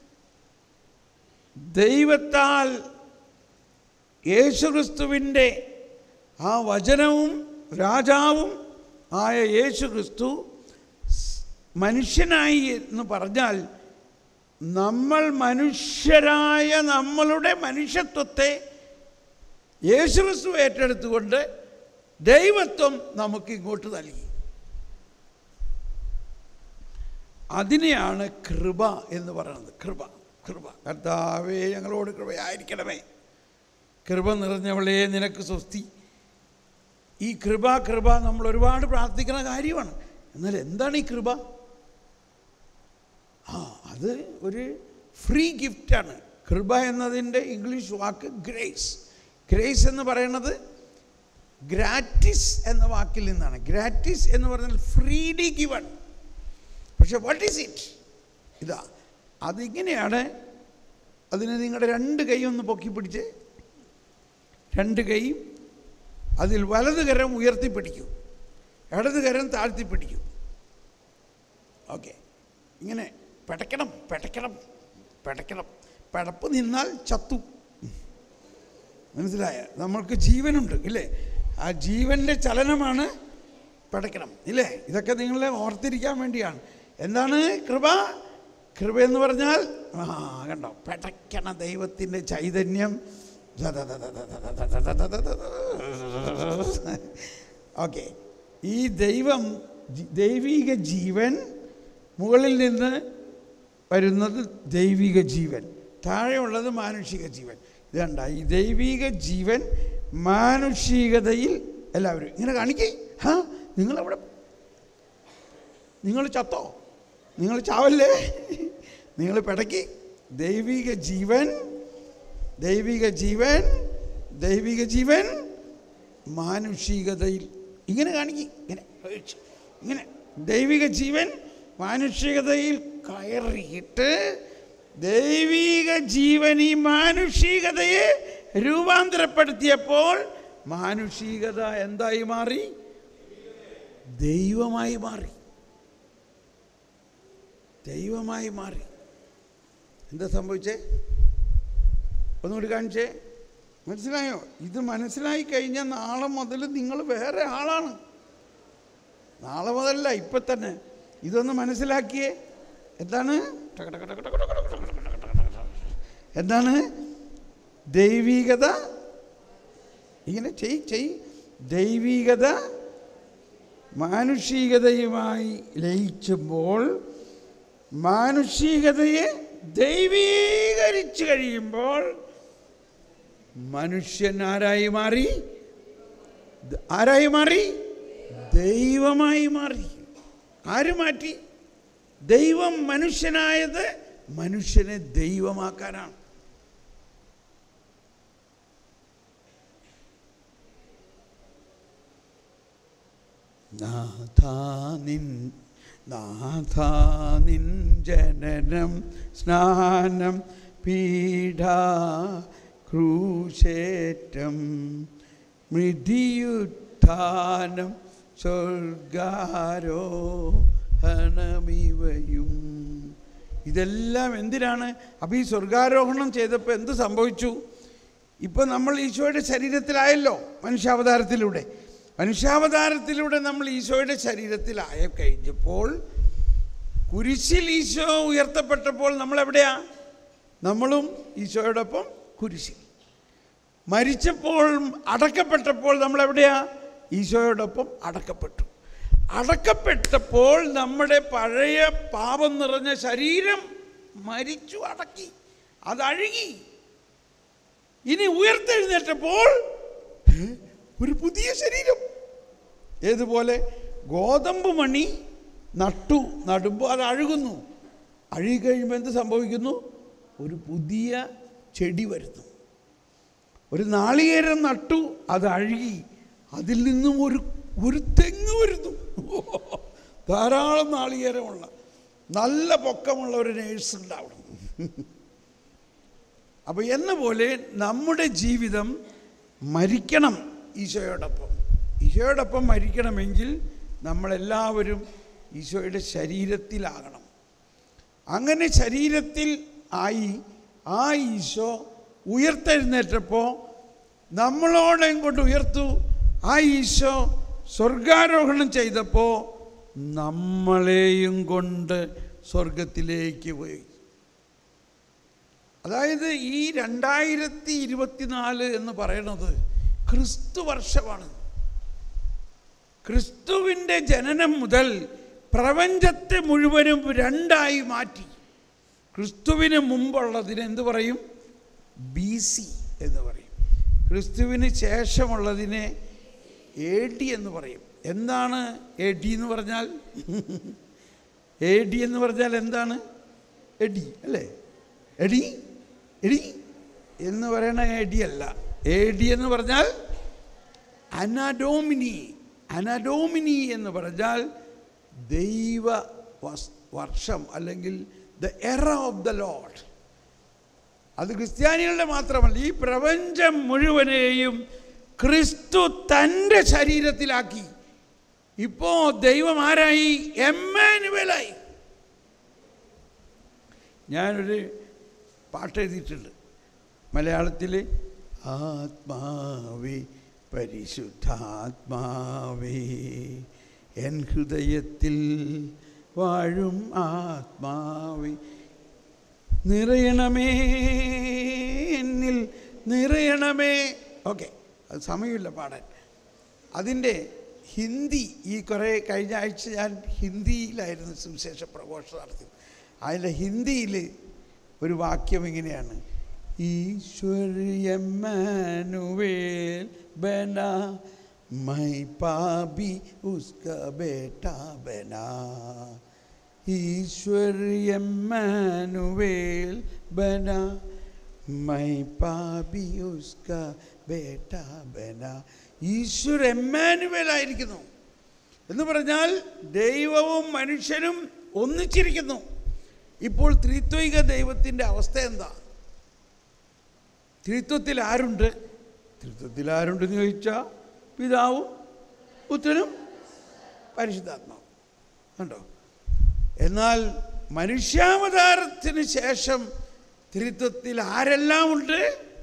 ദൈവത്താൽ യേശുക്രിസ്തുവിൻ്റെ ആ വചനവും രാജാവും ആയ യേശുക്രിസ്തു മനുഷ്യനായി എന്ന് പറഞ്ഞാൽ, നമ്മൾ മനുഷ്യരായ നമ്മളുടെ മനുഷ്യത്വത്തെ യേശുക്രിസ്തു ഏറ്റെടുത്തുകൊണ്ട് ദൈവത്വം നമുക്ക് ഇങ്ങോട്ട് നൽകി. അതിനെയാണ് കൃപ എന്ന് പറയുന്നത്. കൃപ. കർത്താവേ, ഞങ്ങളോട് കൃപയായിരിക്കണമേ. കൃപ നിറഞ്ഞവളേ, നിനക്ക് സ്വസ്തി. ഈ കൃപ നമ്മൾ ഒരുപാട് പ്രാർത്ഥിക്കുന്ന കാര്യമാണ്. എന്നാൽ എന്താണ് ഈ കൃപ? അത് ഒരു ഫ്രീ ഗിഫ്റ്റാണ്. കൃപ എന്നതിൻ്റെ ഇംഗ്ലീഷ് വാക്ക് ഗ്രേസ്. ഗ്രേസ് എന്ന് പറയുന്നത് ഗ്രാറ്റിസ് എന്ന വാക്കിൽ നിന്നാണ്. ഗ്രാറ്റിസ് എന്ന് പറഞ്ഞാൽ ഫ്രീലി ഗിവൺ. പക്ഷെ വാട്ട് ഈസ് ഇറ്റ്? ഇതാ, അതിങ്ങനെയാണ്. അതിന് നിങ്ങളുടെ 2 കൈ ഒന്ന് പൊക്കി പിടിച്ച്, 2 കൈയും അതിൽ വലത് കരം ഉയർത്തിപ്പിടിക്കൂ, ഇടത് കരം താഴ്ത്തിപ്പിടിക്കൂ. ഓക്കെ, ഇങ്ങനെ പെടയ്ക്കണം. പെടപ്പ് നിന്നാൽ ചത്തു. മനസ്സിലായ? നമ്മൾക്ക് ജീവനുണ്ട് ഇല്ലേ? ആ ജീവൻ്റെ ചലനമാണ് പെടയ്ക്കണം ഇല്ലേ? ഇതൊക്കെ നിങ്ങളെ ഓർത്തിരിക്കാൻ വേണ്ടിയാണ്. എന്താണ് കൃപ എന്ന് പറഞ്ഞാൽ? കണ്ടോ, പെടയ്ക്കണ ദൈവത്തിൻ്റെ ചൈതന്യം. ഓക്കെ, ഈ ദൈവിക ജീവൻ, മുകളിൽ നിന്ന് വരുന്നത് ദൈവിക ജീവൻ, താഴെയുള്ളത് മാനുഷിക ജീവൻ. ഇതുണ്ട, ഈ ദൈവിക ജീവൻ മാനുഷികതയിൽ എല്ലാവരും ഇങ്ങനെ കാണിക്കേ. നിങ്ങൾ ചത്തോ? നിങ്ങൾ ചാവല്ലേ? നിങ്ങൾ പിടക്കി. ദൈവിക ജീവൻ മാനുഷികതയിൽ ഇങ്ങനെ കാണിക്കും. ഇങ്ങനെ ദൈവിക ജീവൻ മാനുഷികതയിൽ കയറിയിട്ട് ദൈവിക ജീവൻ ഈ മാനുഷികതയെ രൂപാന്തരപ്പെടുത്തിയപ്പോൾ മാനുഷികത എന്തായി മാറി? ദൈവമായി മാറി. എന്താ സംഭവിച്ചേ? ഒന്നുകൂടി കാണിച്ചേ. മനസ്സിലായോ? ഇത് മനസ്സിലായി കഴിഞ്ഞാൽ നാളെ മുതൽ നിങ്ങൾ വേറെ ആളാണ്. നാളെ മുതലല്ല, ഇപ്പം തന്നെ ഇതൊന്ന് മനസ്സിലാക്കിയേ. എന്താണ് ദൈവികത? ഇങ്ങനെ ചെയ്. ദൈവികത മാനുഷികതയുമായി ലയിച്ചുമ്പോൾ, മാനുഷികതയെ ദൈവീകരിച്ചു കഴിയുമ്പോൾ മനുഷ്യൻ ആരായി മാറി? ദൈവമായി മാറി. ആര് മാറ്റി? ദൈവം മനുഷ്യനായത് മനുഷ്യനെ ദൈവമാക്കാനാണ്. നാഥാനിൻ ജനനം, സ്നാനം, പീഡ, ക്രൂശേറ്റം, മൃതിയുത്ഥാനം, സ്വർഗാരോഹണമിവയും ഇതെല്ലാം എന്തിനാണ്? അപ്പോൾ ഈ സ്വർഗാരോഹണം ചെയ്തപ്പോൾ എന്ത് സംഭവിച്ചു? ഇപ്പം നമ്മൾ ഈശോയുടെ ശരീരത്തിലായല്ലോ മനുഷ്യാവതാരത്തിലൂടെ നമ്മൾ ഈശോയുടെ ശരീരത്തിലായ കഴിഞ്ഞപ്പോൾ, കുരിശിൽ ഈശോ ഉയർത്തപ്പെട്ടപ്പോൾ നമ്മളെവിടെയാ? നമ്മളും ഈശോയോടൊപ്പം കുരിശിൽ. മരിച്ചപ്പോൾ, അടക്കപ്പെട്ടപ്പോൾ നമ്മളെവിടെയാ? ഈശോയോടൊപ്പം അടക്കപ്പെട്ടപ്പോൾ നമ്മുടെ പഴയ പാപം നിറഞ്ഞ ശരീരം മരിച്ചു, അടക്കി, അതഴുകി. ഇനി ഉയർത്തെഴുന്നേറ്റപ്പോൾ ഒരു പുതിയ ശരീരം. ഏതുപോലെ? ഗോതമ്പ് മണി നടുമ്പോൾ അത് അഴുകുന്നു. അഴുകിക്കഴിയുമ്പോൾ എന്ത് സംഭവിക്കുന്നു? ഒരു പുതിയ ചെടി വരുന്നു. ഒരു നാളികേരം നട്ടു, അത് അഴുകി, അതിൽ നിന്നും ഒരു തെങ്ങ് വരുന്നു. ധാരാളം നാളികേരമുള്ള നല്ല പൊക്കമുള്ള ഒരു നേഴ്സ് ഉണ്ടാവണം. അപ്പോൾ എന്ന പോലെ നമ്മുടെ ജീവിതം മരിക്കണം ഈശോയോടൊപ്പം മരിക്കണമെങ്കിൽ നമ്മളെല്ലാവരും ഈശോയുടെ ശരീരത്തിലാകണം. അങ്ങനെ ശരീരത്തിൽ ആയി ആ ഈശോ ഉയർത്തെഴുന്നേറ്റപ്പോൾ നമ്മളോടെയും കൊണ്ട് ഉയർത്തു. ആ ഈശോ സ്വർഗാരോഹണം ചെയ്തപ്പോൾ നമ്മളെയും കൊണ്ട് സ്വർഗത്തിലേക്ക് പോയി. അതായത് ഈ 2024 എന്ന് പറയുന്നത് ക്രിസ്തു വർഷമാണ്. ക്രിസ്തുവിൻ്റെ ജനനം മുതൽ പ്രപഞ്ചത്തെ മുഴുവനും രണ്ടായി മാറ്റി. ക്രിസ്തുവിന് മുമ്പുള്ളതിന് എന്ത് പറയും? BC എന്ന് പറയും. ക്രിസ്തുവിന് ശേഷമുള്ളതിനെ AD എന്ന് പറയും. എന്താണ് AD എന്ന് പറഞ്ഞാൽ? AD എന്ന് പറഞ്ഞാൽ എന്താണ്? എടി അല്ലേ? എടി എന്ന് പറയണ AD അല്ല. AD എന്ന് പറഞ്ഞാൽ അനാഡോമിനി എന്ന് പറഞ്ഞാൽ ദൈവ വർഷം, അല്ലെങ്കിൽ ദ എറ ഓഫ് ദ ലോർഡ്. അത് ക്രിസ്ത്യാനികളുടെ മാത്രമല്ല, ഈ പ്രപഞ്ചം മുഴുവനെയും ക്രിസ്തു തൻ്റെ ശരീരത്തിലാക്കി. ഇപ്പോൾ ദൈവം ആരായി? എമ്മാനുവേലായി. ഞാനൊരു പാട്ട് എഴുതിയിട്ടുണ്ട് മലയാളത്തിൽ. ആത്മാവേ പരിശുദ്ധാത്മാവേ എൻ ഹൃദയത്തിൽ വാഴും ആത്മാവേ നിറയണമേ, എന്നിൽ നിറയണമേ. ഓക്കെ, അത് സമയമില്ല പാടാൻ. അതിൻ്റെ ഹിന്ദി കഴിഞ്ഞ ആഴ്ച ഞാൻ ഹിന്ദിയിലായിരുന്നു സുവിശേഷ പ്രഘോഷണം നടത്തിയത്. അതിൻ്റെ ഹിന്ദിയിൽ ഒരു വാക്യം ഇങ്ങനെയാണ്: ഈശ്വർ എമ്മാനുവേൽ ബനാ മൈ പാപി ഉസ്ക ബേട്ടാ ബനാ. ഈശ്വർ എമ്മാനുവേൽ ബനാ മൈ പാപി ഉസ്ക ബേട്ടാ ബനാ. ഈശ്വർ എമ്മാനുവേലായിരിക്കുന്നു എന്ന് പറഞ്ഞാൽ ദൈവവും മനുഷ്യനും ഒന്നിച്ചിരിക്കുന്നു. ഇപ്പോൾ ത്രിത്വിക ദൈവത്തിൻ്റെ അവസ്ഥ എന്താ? ത്രിത്വത്തിൽ ആരുണ്ടെന്ന് ചോദിച്ചാൽ പിതാവും പുത്രനും പരിശുദ്ധാത്മാവും. കണ്ടോ? എന്നാൽ മനുഷ്യാവതാരത്തിന് ശേഷം ത്രിത്വത്തിൽ ആരെല്ലാം ഉണ്ട്?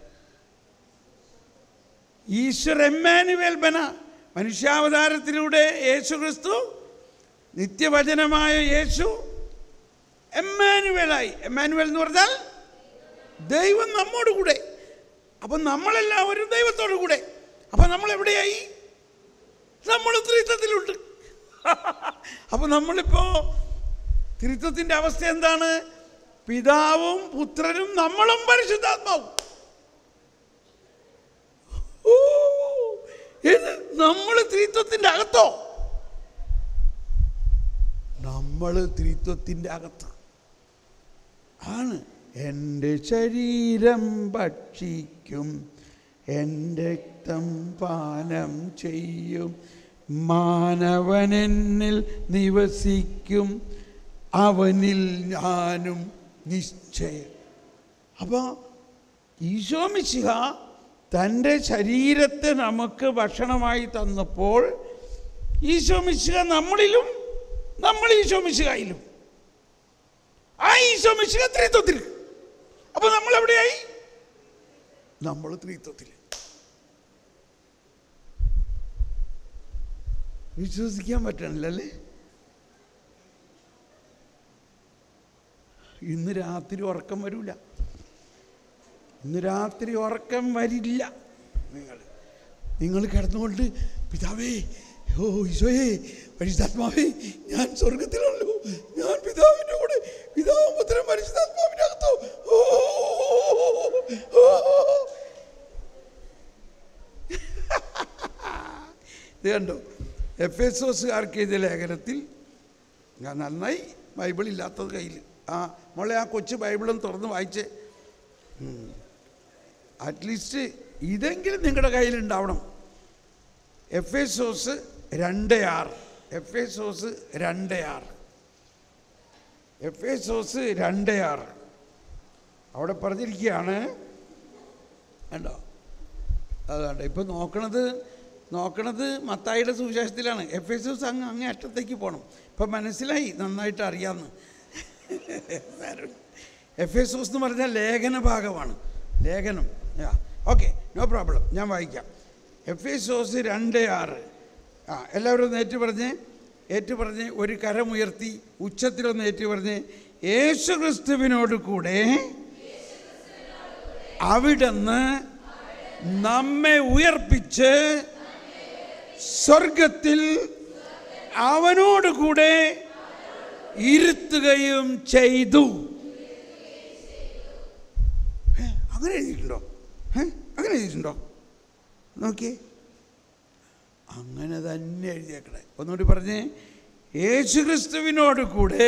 ഈശ്വർ എമ്മാനുവേൽ ബന. മനുഷ്യാവതാരത്തിലൂടെ യേശു ക്രിസ്തു, നിത്യവചനമായ യേശു എമ്മാനുവേലായി. എമ്മാനുവേൽ എന്ന് പറഞ്ഞാൽ ദൈവം നമ്മോട് കൂടെ. അപ്പം നമ്മളെല്ലാവരും ദൈവത്തോടു കൂടെ. അപ്പം നമ്മളെവിടെയായി? നമ്മൾ ത്രിത്വത്തിലുണ്ട്. അപ്പം നമ്മളിപ്പോൾ ത്രിത്വത്തിൻ്റെ അവസ്ഥ എന്താണ്? പിതാവും പുത്രനും നമ്മളും പരിശുദ്ധാത്മാവും. നമ്മൾ ത്രിത്വത്തിൻ്റെ അകത്തോ? നമ്മൾ ത്രിത്വത്തിൻ്റെ അകത്ത് ആണ്. എൻ്റെ ശരീരം ഭക്ഷിക്കും, എൻ്റെ രക്തം പാനം ചെയ്യും, മാനവനെന്നിൽ നിവസിക്കും, അവനിൽ ഞാനും നിശ്ചയം. അപ്പോൾ ഈശോ മിശിഹ തൻ്റെ ശരീരത്തെ നമുക്ക് ഭക്ഷണമായി തന്നപ്പോൾ ഈശോ മിശിഹ നമ്മളിലും, നമ്മൾ ഈശോ മിശിഹായിലും. ആ ഈശോ മിശിഹ ത്രിത്വത്തിൽ. അപ്പോൾ നമ്മളെവിടെയായി? നമ്മൾ ത്രിത്വത്തിൽ. വിശ്വസിക്കാൻ പറ്റണില്ലല്ലേ? ഇന്ന് രാത്രി ഉറക്കം വരില്ല. ഇന്ന് രാത്രി ഉറക്കം വരില്ല. നിങ്ങൾ കിടന്നുകൊണ്ട് പിതാവേ, ഓ ഈശോയെ, പരിശുദ്ധാത്മാവേ, ഞാൻ സ്വർഗത്തിലുള്ളൂ, ഞാൻ പിതാവിൻ്റെ കൂടെ, പിതാവും പുത്രനും പരിശുദ്ധാത്മാവിൻ്റെ അകത്തോ. ഇത് കണ്ടോ, എഫേസോസുകാർക്ക് എഴുതിയ ലേഖനത്തിൽ, ഞാൻ നന്നായി ബൈബിൾ ഇല്ലാത്തത് കയ്യിൽ, മോളെ ആ കൊച്ചു ബൈബിളും തുറന്ന് വായിച്ചേ. അറ്റ്ലീസ്റ്റ് ഇതെങ്കിലും നിങ്ങളുടെ കയ്യിലുണ്ടാവണം. എഫേസോസ് 2:6, എഫേസോസ് 2:6, എഫേസോസ് 2:6 അവിടെ പറഞ്ഞിരിക്കുകയാണ്. കണ്ടോ? അതുകൊണ്ട് ഇപ്പം നോക്കണത് മത്തായിയുടെ സുവിശേഷത്തിലാണ്. എഫേസോസ് അങ്ങേ അറ്റത്തേക്ക് പോകണം. ഇപ്പം മനസ്സിലായി, നന്നായിട്ട് അറിയാമെന്ന്. എഫേസോസ് എന്ന് പറഞ്ഞാൽ ലേഖന ഭാഗമാണ്, ലേഖനം. ഓക്കെ, നോ പ്രോബ്ലം, ഞാൻ വായിക്കാം. എഫേസോസ് 2:6. എല്ലാവരും ഒന്ന് ഏറ്റുപറഞ്ഞ് ഒരു കരമുയർത്തി ഉച്ചത്തിലൊന്ന് ഏറ്റുപറഞ്ഞ്, യേശുക്രിസ്തുവിനോട് കൂടെ അവിടുന്ന് നമ്മെ ഉയർപ്പിച്ച് സ്വർഗത്തിൽ അവനോട് കൂടെ ഇരുത്തുകയും ചെയ്തു. അങ്ങനെ എഴുതിയിട്ടുണ്ടോ? അങ്ങനെ എഴുതിയിട്ടുണ്ടോ? നോക്കിയേ, അങ്ങനെ തന്നെ എഴുതിയേക്കണേ. ഒന്നുകൂടി പറഞ്ഞേ, യേശുക്രിസ്തുവിനോട് കൂടെ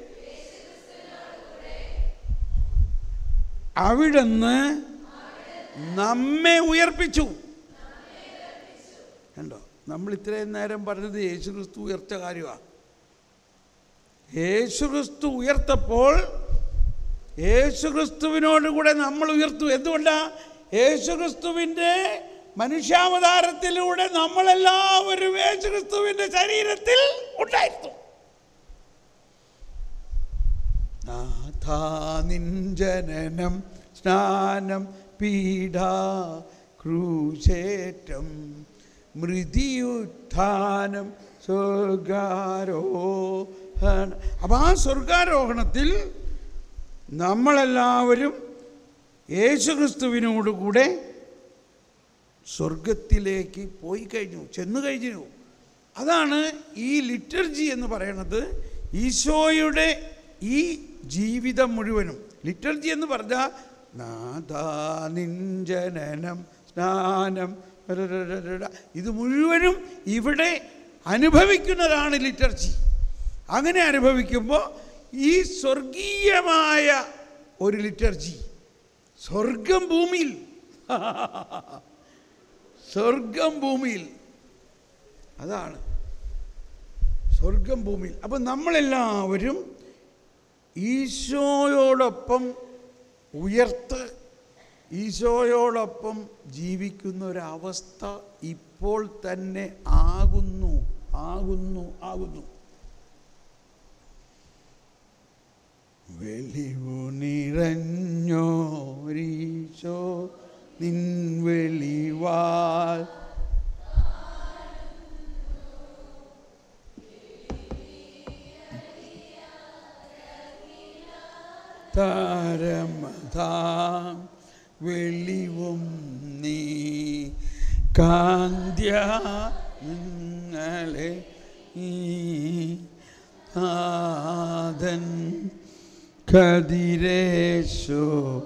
അവിടുന്ന് നമ്മെ ഉയർപ്പിച്ചു. കണ്ടോ? നമ്മൾ ഇത്രയും നേരം പറഞ്ഞത് യേശുക്രിസ്തു ഉയർച്ച കാര്യമാണ്. യേശുക്രിസ്തു ഉയർത്തപ്പോൾ യേശുക്രിസ്തുവിനോട് കൂടെ നമ്മൾ ഉയർത്തു. എന്തുകൊണ്ടാണ്? യേശുക്രിസ്തുവിൻ്റെ മനുഷ്യാവതാരത്തിലൂടെ നമ്മളെല്ലാവരും യേശുക്രിസ്തുവിൻ്റെ ശരീരത്തിൽ ഉണ്ടായിരുന്നു. നിൻ ജനനം, സ്നാനം, പീഡ, ക്രൂശേറ്റം, മൃതിയുത്ഥാനം, സ്വർഗാരോഹണം. അപ്പം ആ സ്വർഗാരോഹണത്തിൽ നമ്മളെല്ലാവരും യേശുക്രിസ്തുവിനോടുകൂടെ സ്വർഗത്തിലേക്ക് പോയി കഴിഞ്ഞു, ചെന്നു കഴിഞ്ഞു. അതാണ് ഈ ലിറ്റർജി എന്ന് പറയുന്നത്. ഈശോയുടെ ഈ ജീവിതം മുഴുവനും ലിറ്റർജി എന്ന് പറഞ്ഞാൽ നാഥാ നിൻ ജനനം, സ്നാനം, ഇത് മുഴുവനും ഇവിടെ അനുഭവിക്കുന്നതാണ് ലിറ്റർജി. അങ്ങനെ അനുഭവിക്കുമ്പോൾ ഈ സ്വർഗീയമായ ഒരു ലിറ്റർജി, സ്വർഗം ഭൂമിയിൽ, സ്വർഗം ഭൂമിയിൽ, അതാണ് സ്വർഗം ഭൂമിയിൽ. അപ്പം നമ്മളെല്ലാവരും ഈശോയോടൊപ്പം ഈശോയോടൊപ്പം ജീവിക്കുന്ന ഒരവസ്ഥ ഇപ്പോൾ തന്നെ ആകുന്നു. വെളിവു നിറഞ്ഞോരീശോ നിൻ വെളിവാൽ താരമതാം വെളിവും നീ കാന്ത്യ നിങ്ങളെ ആദൻ കതിരേശോ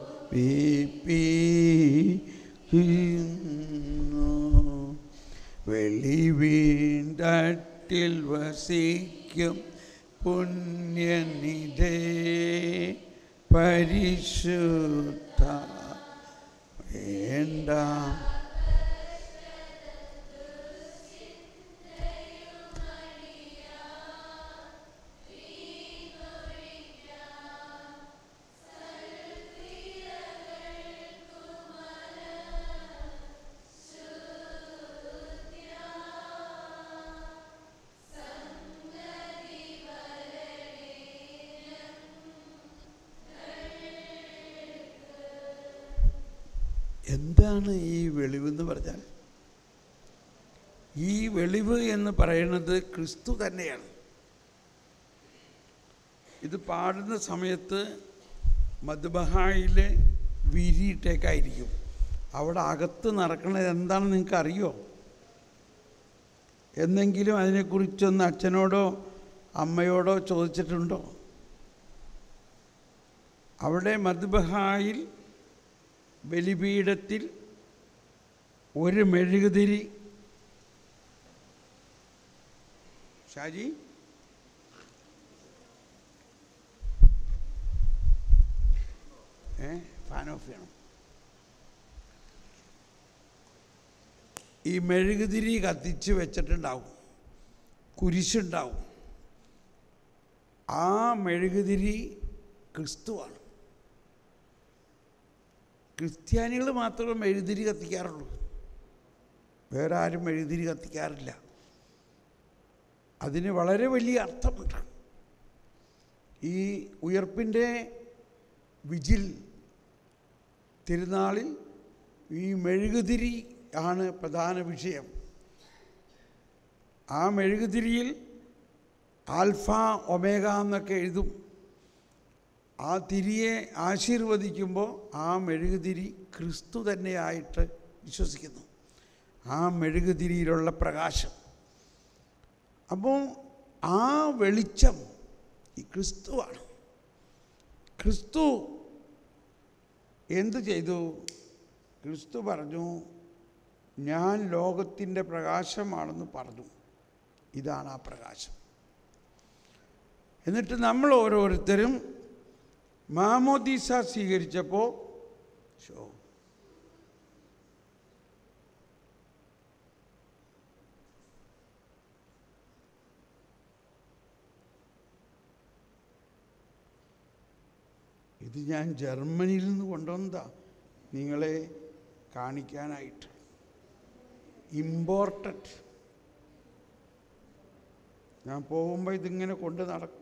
വെളിവീണ്ടട്ടിൽ വസിക്കും പുണ്യനിധേ പരിശുദ്ധ വേണ്ട എന്താണ് ഈ വെളിവെന്ന് പറഞ്ഞാൽ? ഈ വെളിവ് എന്ന് പറയുന്നത് ക്രിസ്തു തന്നെയാണ്. ഇത് പാടുന്ന സമയത്ത് മദ്ബഹായിലെ വിരിയിട്ടേക്കായിരിക്കും. അവിടെ അകത്ത് നടക്കുന്നത് എന്താണെന്ന് നിങ്ങൾക്ക് അറിയോ? എന്നെങ്കിലും അതിനെക്കുറിച്ചൊന്ന് അച്ഛനോടോ അമ്മയോടോ ചോദിച്ചിട്ടുണ്ടോ? അവിടെ മദ്ബഹായിൽ ബലിപീഠത്തിൽ ഒരു മെഴുകുതിരി, ഷാജി ഫാൻ ഓഫ് ചെയ്യണം. ഈ മെഴുകുതിരി കത്തിച്ച് വെച്ചിട്ടുണ്ടാവും, കുരിശുണ്ടാവും. ആ മെഴുകുതിരി ക്രിസ്തുവാണ്. ക്രിസ്ത്യാനികൾ മാത്രമേ മെഴുകുതിരി കത്തിക്കാറുള്ളൂ, വേറെ ആരും മെഴുകുതിരി കത്തിക്കാറില്ല. അതിന് വളരെ വലിയ അർത്ഥമുണ്ട്. ഈ ഉയർപ്പിൻ്റെ വിജിൽ തിരുനാളിൽ ഈ മെഴുകുതിരി ആണ് പ്രധാന വിഷയം. ആ മെഴുകുതിരിയിൽ ആൽഫ ഒമേഗ എന്നൊക്കെ എഴുതും. ആ തിരിയെ ആശീർവദിക്കുമ്പോൾ ആ മെഴുകുതിരി ക്രിസ്തു തന്നെയായിട്ട് വിശ്വസിക്കുന്നു. ആ മെഴുകുതിരിയിലുള്ള പ്രകാശം. അപ്പോൾ ആ വെളിച്ചം ഈ ക്രിസ്തുവാണ്. ക്രിസ്തു എന്തു ചെയ്തു? ക്രിസ്തു പറഞ്ഞു, ഞാൻ ലോകത്തിൻ്റെ പ്രകാശമാണെന്ന് പറഞ്ഞു. ഇതാണ് ആ പ്രകാശം. എന്നിട്ട് നമ്മൾ ഓരോരുത്തരും മാമോദീസ സ്വീകരിച്ചപ്പോൾ ഇത് ഞാൻ ജർമ്മനിയിൽ നിന്ന് കൊണ്ടുവന്നതാ നിങ്ങളെ കാണിക്കാനായിട്ട്. ഇമ്പോർട്ടഡ്. ഞാൻ പോകുമ്പോൾ ഇതിങ്ങനെ കൊണ്ട് നടക്കും.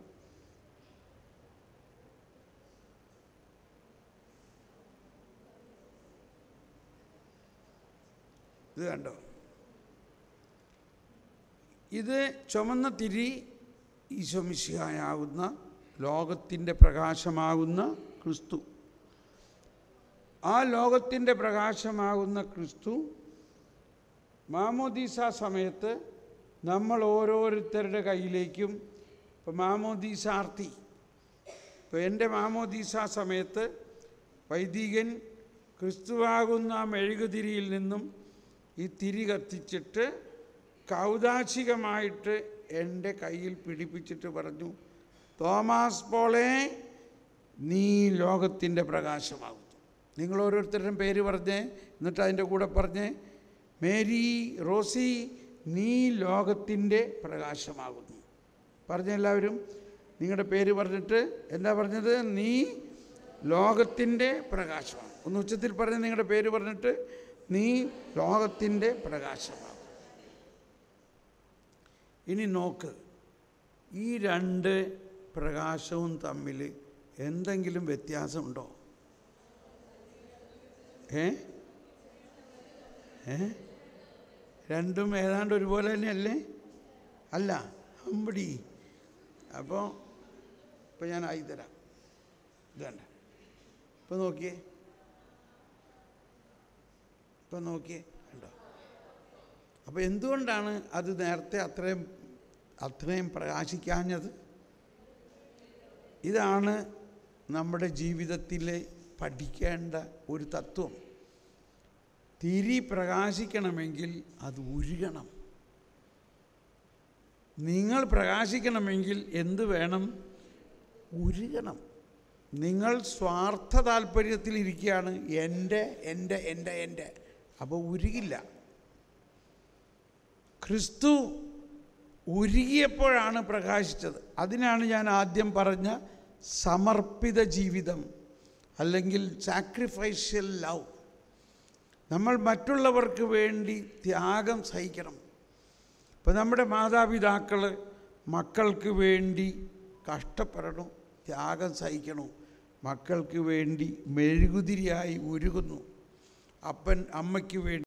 ഇത് കണ്ടോ? ഇത് ചുമന്ന തിരി ഈശോ മിശിഹായാകുന്ന ലോകത്തിൻ്റെ പ്രകാശമാകുന്ന ക്രിസ്തു. ആ ലോകത്തിൻ്റെ പ്രകാശമാകുന്ന ക്രിസ്തു മാമോദീസ സമയത്ത് നമ്മൾ ഓരോരുത്തരുടെ കയ്യിലേക്കും, ഇപ്പോൾ മാമോദീസാർത്തി, ഇപ്പോൾ എൻ്റെ മാമോദീസ സമയത്ത് വൈദികൻ ക്രിസ്തുവാകുന്ന മെഴുകുതിരിയിൽ നിന്നും ഈ തിരി കത്തിച്ചിട്ട് കൗദാശികമായിട്ട് എൻ്റെ കയ്യിൽ പിടിപ്പിച്ചിട്ട് പറഞ്ഞു, തോമാസ് പോളെ, നീ ലോകത്തിൻ്റെ പ്രകാശമാകുന്നു. നിങ്ങൾ ഓരോരുത്തരുടെയും പേര് പറഞ്ഞേ, എന്നിട്ട് അതിൻ്റെ കൂടെ പറഞ്ഞേ, മേരി റോസി, നീ ലോകത്തിൻ്റെ പ്രകാശമാകുന്നു. പറഞ്ഞെല്ലാവരും നിങ്ങളുടെ പേര് പറഞ്ഞിട്ട് എന്താ പറഞ്ഞത്? നീ ലോകത്തിൻ്റെ പ്രകാശമാണ്. ഒന്ന് ഉച്ചത്തിൽ പറഞ്ഞ് നിങ്ങളുടെ പേര് പറഞ്ഞിട്ട്, നീ ലോകത്തിൻ്റെ പ്രകാശമാകും. ഇനി നോക്ക്, ഈ രണ്ട് പ്രകാശവും തമ്മിൽ എന്തെങ്കിലും വ്യത്യാസമുണ്ടോ? രണ്ടും ഏതാണ്ട് ഒരുപോലെ തന്നെയല്ലേ? അല്ല, അമ്പടി. അപ്പോൾ ഇപ്പം ഞാൻ ആയി തരാം. ഇതണ്ട, ഇപ്പം നോക്കിയേ, ഇപ്പം നോക്കിയേ, കണ്ടോ? അപ്പോൾ എന്തുകൊണ്ടാണ് അത് നേരത്തെ അത്രയും പ്രകാശിക്കാഞ്ഞത്? ഇതാണ് നമ്മുടെ ജീവിതത്തിൽ പഠിക്കേണ്ട ഒരു തത്വം. തിരി പ്രകാശിക്കണമെങ്കിൽ അത് ഉരുകണം. നിങ്ങൾ പ്രകാശിക്കണമെങ്കിൽ എന്ത് വേണം? ഉരുകണം. നിങ്ങൾ സ്വാർത്ഥ താല്പര്യത്തിലിരിക്കുകയാണ്, എൻ്റെ. അപ്പോൾ ഉരുകില്ല. ക്രിസ്തു ഉരുകിയപ്പോഴാണ് പ്രകാശിച്ചത്. അതിനാണ് ഞാൻ ആദ്യം പറഞ്ഞ സമർപ്പിത ജീവിതം, അല്ലെങ്കിൽ സാക്രിഫൈഷ്യൽ ലവ്. നമ്മൾ മറ്റുള്ളവർക്ക് വേണ്ടി ത്യാഗം സഹിക്കണം. ഇപ്പം നമ്മുടെ മാതാപിതാക്കൾ മക്കൾക്ക് വേണ്ടി കഷ്ടപ്പെടണം, ത്യാഗം സഹിക്കണം, മക്കൾക്ക് വേണ്ടി മെഴുകുതിരിയായി ഉരുകുന്നു. അപ്പൻ അമ്മയ്ക്ക് വേണ്ടി